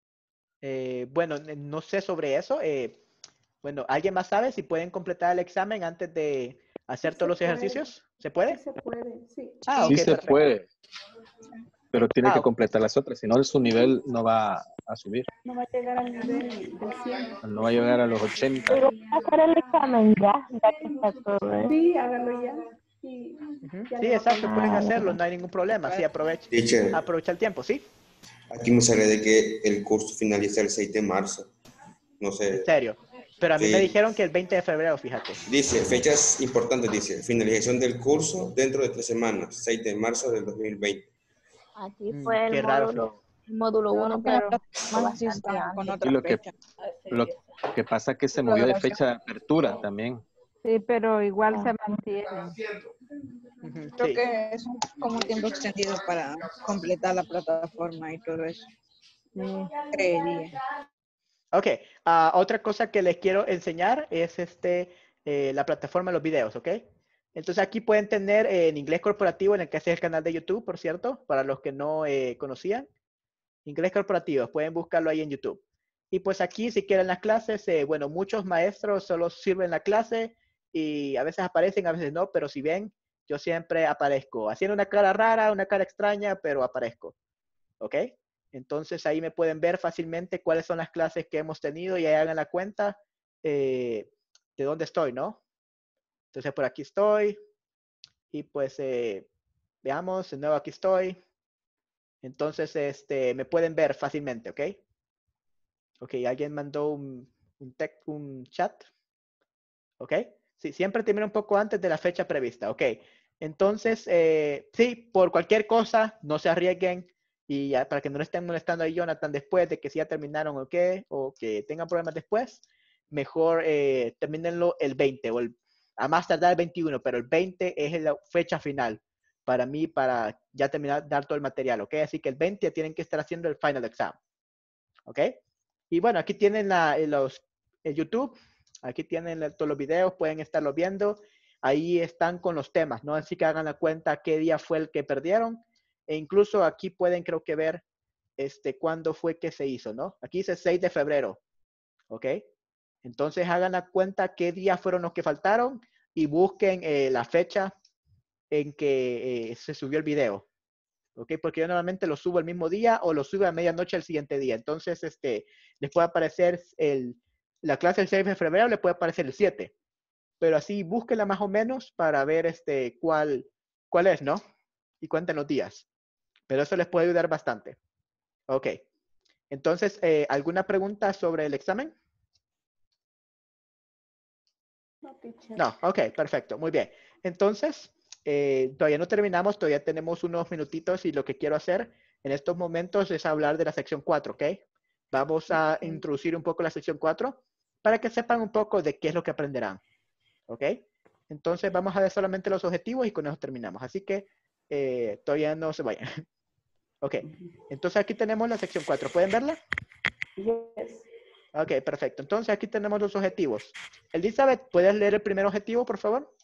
Bueno, no sé sobre eso. Bueno, ¿alguien más sabe si pueden completar el examen antes de hacer todos los ejercicios? ¿Se puede? Sí se puede, sí. Ah, Sí ok, se perfecto. puede, pero tiene que ok. completar las otras, si no su nivel no va a subir. No va a llegar al nivel del 100. No va a llegar a los 80. Pero hacer el examen ya que está todo, ¿eh? Sí, hágalo ya. Sí, ya Sí, le va a exacto, poner. pueden hacerlo, no hay ningún problema. Sí, Teacher, aprovecha el tiempo, ¿sí? aquí me sale de que el curso finaliza el 6 de marzo. No En sé. serio. Pero a mí Sí. me dijeron que el 20 de febrero, fíjate. Dice, fechas importantes, dice, finalización del curso dentro de 3 semanas, 6 de marzo del 2020. Aquí fue Qué raro. el módulo 1 No, que pero fue bastante con antes. otra Y lo fecha. que pasa es que se movió de fecha de apertura también. Sí, pero igual se mantiene. Creo Sí. que es como un tiempo extendido para completar la plataforma y todo eso. Creería. Ok, otra cosa que les quiero enseñar es la plataforma de los videos, ¿ok? Entonces aquí pueden tener en inglés corporativo, en el que es el canal de YouTube, por cierto, para los que no conocían. Inglés corporativo, pueden buscarlo ahí en YouTube. Y pues aquí, si quieren las clases, bueno, muchos maestros solo sirven la clase y a veces aparecen, a veces no, pero si ven, yo siempre aparezco, haciendo una cara rara, una cara extraña, pero aparezco, ¿ok? Entonces ahí me pueden ver fácilmente cuáles son las clases que hemos tenido y ahí hagan la cuenta de dónde estoy, ¿no? Entonces por aquí estoy y pues veamos, de nuevo aquí estoy. Entonces me pueden ver fácilmente, ¿ok? Ok, alguien mandó un chat. ¿Ok? Sí, siempre termina un poco antes de la fecha prevista. Ok, entonces, sí, por cualquier cosa, no se arriesguen y ya, para que no le estén molestando a Jonathan después de que sí ya terminaron o qué, o que tengan problemas después, mejor termínenlo el 20 o a más tardar el 21, pero el 20 es la fecha final para mí, para ya terminar, dar todo el material, ¿ok? Así que el 20 ya tienen que estar haciendo el final exam, ¿ok? Y bueno, aquí tienen el YouTube. Aquí tienen todos los videos, pueden estarlos viendo. Ahí están con los temas, ¿no? Así que hagan la cuenta qué día fue el que perdieron. E incluso aquí pueden, creo que ver, cuándo fue que se hizo, ¿no? Aquí dice 6 de febrero, ¿ok? Entonces hagan la cuenta qué días fueron los que faltaron y busquen la fecha en que se subió el video, ¿ok? Porque yo normalmente lo subo el mismo día o lo subo a medianoche el siguiente día. Entonces, les puede aparecer la clase del 6 de febrero, le puede aparecer el 7. Pero así búsquela más o menos para ver cuál es, ¿no? Y cuenten los días. Pero eso les puede ayudar bastante. Ok. Entonces, ¿alguna pregunta sobre el examen? No, teacher. No, ok, perfecto, muy bien. Entonces, todavía no terminamos, todavía tenemos unos minutitos y lo que quiero hacer en estos momentos es hablar de la sección 4, ¿ok? Vamos a introducir un poco la sección 4 para que sepan un poco de qué es lo que aprenderán, ¿ok? Entonces vamos a ver solamente los objetivos y con eso terminamos. Así que todavía no se vayan. Ok, entonces aquí tenemos la sección 4. ¿Pueden verla? Yes. Ok, perfecto. Entonces aquí tenemos los objetivos. Elizabeth, ¿puedes leer el primer objetivo, por favor?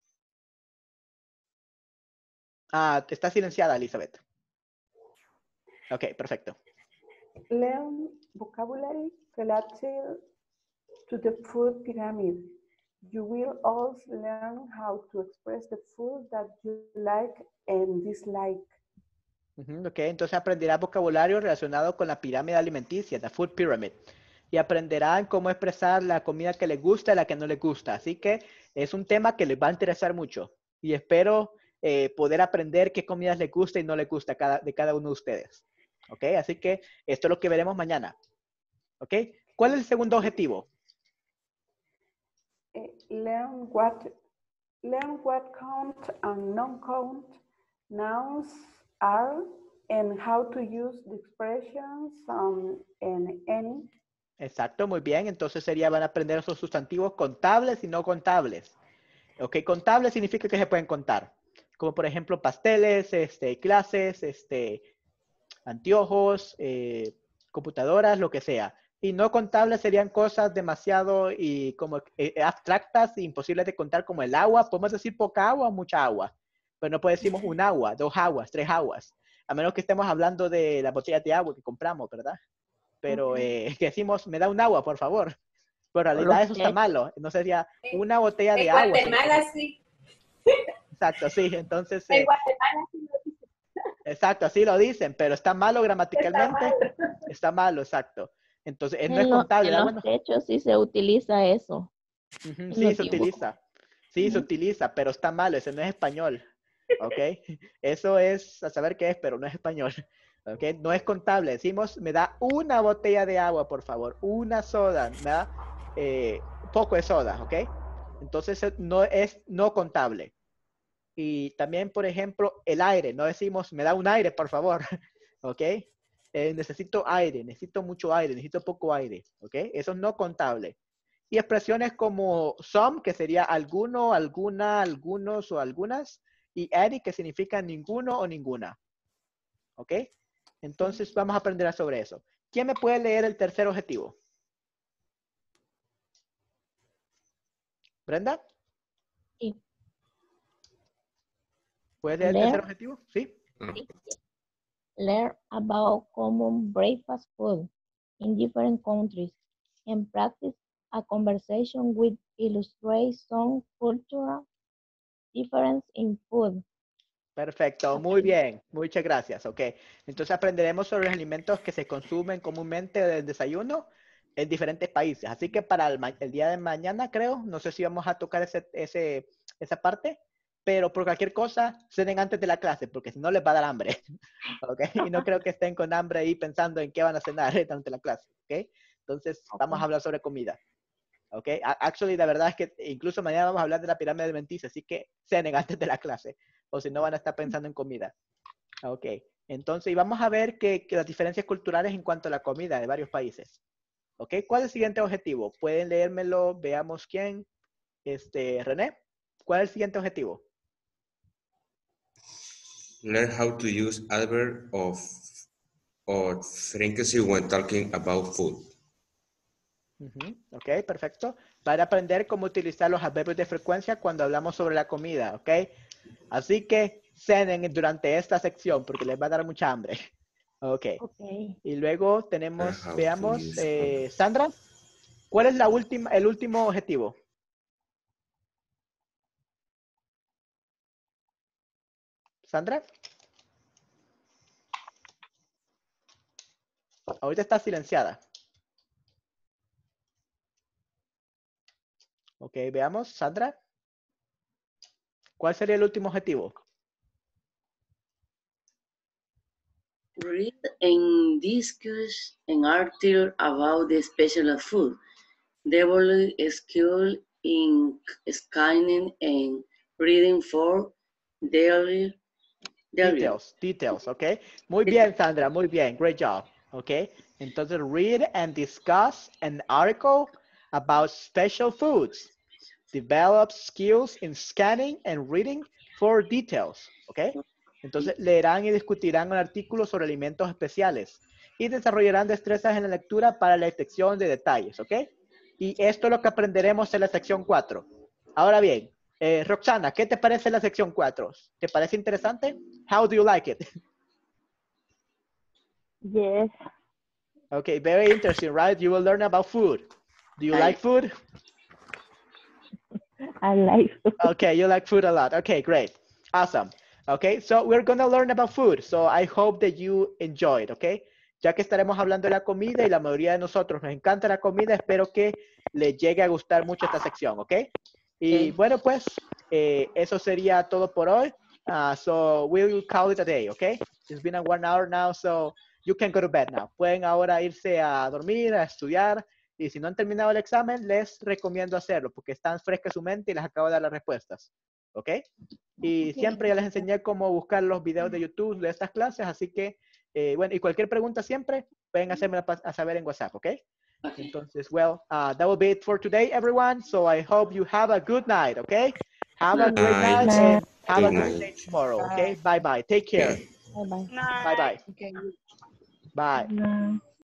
Está silenciada, Elizabeth. Ok, perfecto. Learn vocabulary related to the food pyramid. You will also learn how to express the food that you like and dislike. Ok, entonces aprenderá vocabulario relacionado con la pirámide alimenticia, la food pyramid. Y aprenderán cómo expresar la comida que les gusta y la que no les gusta. Así que es un tema que les va a interesar mucho. Y espero poder aprender qué comidas les gusta y no les gusta de cada uno de ustedes. Ok, así que esto es lo que veremos mañana. Ok, ¿cuál es el segundo objetivo? Learn what count and non-count nouns are and how to use the expressions and any. Exacto, muy bien. Entonces van a aprender esos sustantivos contables y no contables. Ok, contables significa que se pueden contar. Como por ejemplo pasteles, clases, anteojos, computadoras, lo que sea. Y no contables serían cosas demasiado y como abstractas e imposibles de contar, como el agua. Podemos decir poca agua o mucha agua, pero no decimos un agua, 2 aguas, 3 aguas, a menos que estemos hablando de las botellas de agua que compramos, ¿verdad? Pero que decimos, me da un agua, por favor. Pero en realidad eso está malo. No sería una botella de agua. En Guatemala sí. Exacto, sí. Entonces, En Guatemala sí lo dicen. exacto, así lo dicen, pero está malo gramaticalmente. Está malo, exacto. Entonces, no es contable. En los techos sí se utiliza eso. Sí, se utiliza. Sí, se utiliza, pero está malo. Ese no es español. ¿Ok? Eso es a saber qué es, pero no es español. ¿Ok? No es contable. Decimos, me da una botella de agua, por favor. Una soda. Me da poco de soda. ¿Ok? Entonces, no es no contable. Y también, por ejemplo, el aire. No decimos, me da un aire, por favor. ¿Ok? Necesito aire. Necesito mucho aire. Necesito poco aire. ¿Ok? Eso es no contable. Y expresiones como some, que sería alguno, alguna, algunos o algunas. Y any, que significa ninguno o ninguna. ¿Ok? Entonces vamos a aprender sobre eso. ¿Quién me puede leer el tercer objetivo? ¿Brenda? Sí. ¿Puedes leer el tercer objetivo? Sí. Sí. Learn about common breakfast food in different countries and practice a conversation which illustrates some cultural difference in food. Perfecto, muy bien, muchas gracias, ok. Entonces aprenderemos sobre los alimentos que se consumen comúnmente del desayuno en diferentes países. Así que para el día de mañana, creo, no sé si vamos a tocar esa parte, pero por cualquier cosa, cenen antes de la clase, porque si no les va a dar hambre, ok. Y no creo que estén con hambre ahí pensando en qué van a cenar durante la clase, ok. Entonces vamos a hablar sobre comida. Ok, actually, la verdad es que incluso mañana vamos a hablar de la pirámide alimenticia, así que cenen antes de la clase, o si no van a estar pensando en comida. Ok, entonces, y vamos a ver que las diferencias culturales en cuanto a la comida de varios países. Ok, ¿cuál es el siguiente objetivo? Pueden leérmelo, veamos quién. René, ¿cuál es el siguiente objetivo? Learn how to use adverb or frequency when talking about food. Ok, perfecto. Para aprender cómo utilizar los adverbios de frecuencia cuando hablamos sobre la comida, ok. Así que cenen durante esta sección porque les va a dar mucha hambre. Ok. Y luego tenemos, veamos, Sandra, ¿cuál es el último objetivo? Sandra. Ahorita está silenciada. Ok, veamos, Sandra. ¿Cuál sería el último objetivo? Read and discuss an article about the special food. Develop a skill in scanning and reading for daily Details, ok. Muy bien, Sandra, muy bien. Great job, ok. Entonces, read and discuss an article about special foods. Develop skills in scanning and reading for details, ok. Entonces, leerán y discutirán un artículo sobre alimentos especiales y desarrollarán destrezas en la lectura para la detección de detalles, ok. Y esto es lo que aprenderemos en la sección 4. Ahora bien, Roxana, ¿qué te parece la sección 4? ¿Te parece interesante? How do you like it? Yes. Okay, very interesting, right? You will learn about food. Do you like food? I like food. Okay, you like food a lot. Okay, great. Awesome. Okay, so we're going to learn about food. So I hope that you enjoy it, okay? Ya que estaremos hablando de la comida y la mayoría de nosotros nos encanta la comida, espero que les llegue a gustar mucho esta sección, ¿ok? Y bueno, pues eso sería todo por hoy. So we'll call it a day, ¿ok? It's been 1 hour now, so you can go to bed now. Pueden ahora irse a dormir, a estudiar. Y si no han terminado el examen, les recomiendo hacerlo porque están fresca su mente y les acabo de dar las respuestas. ¿ok? Y siempre ya les enseñé cómo buscar los videos de YouTube de estas clases, así que, bueno, y cualquier pregunta siempre pueden hacérmela a saber en WhatsApp, ¿ok? Entonces, well, that will be it for today, everyone. So I hope you have a good night, okay? Have a great night and have a good day tomorrow, okay? Bye-bye. Take care. Bye-bye. Bye-bye. Okay. Bye. No.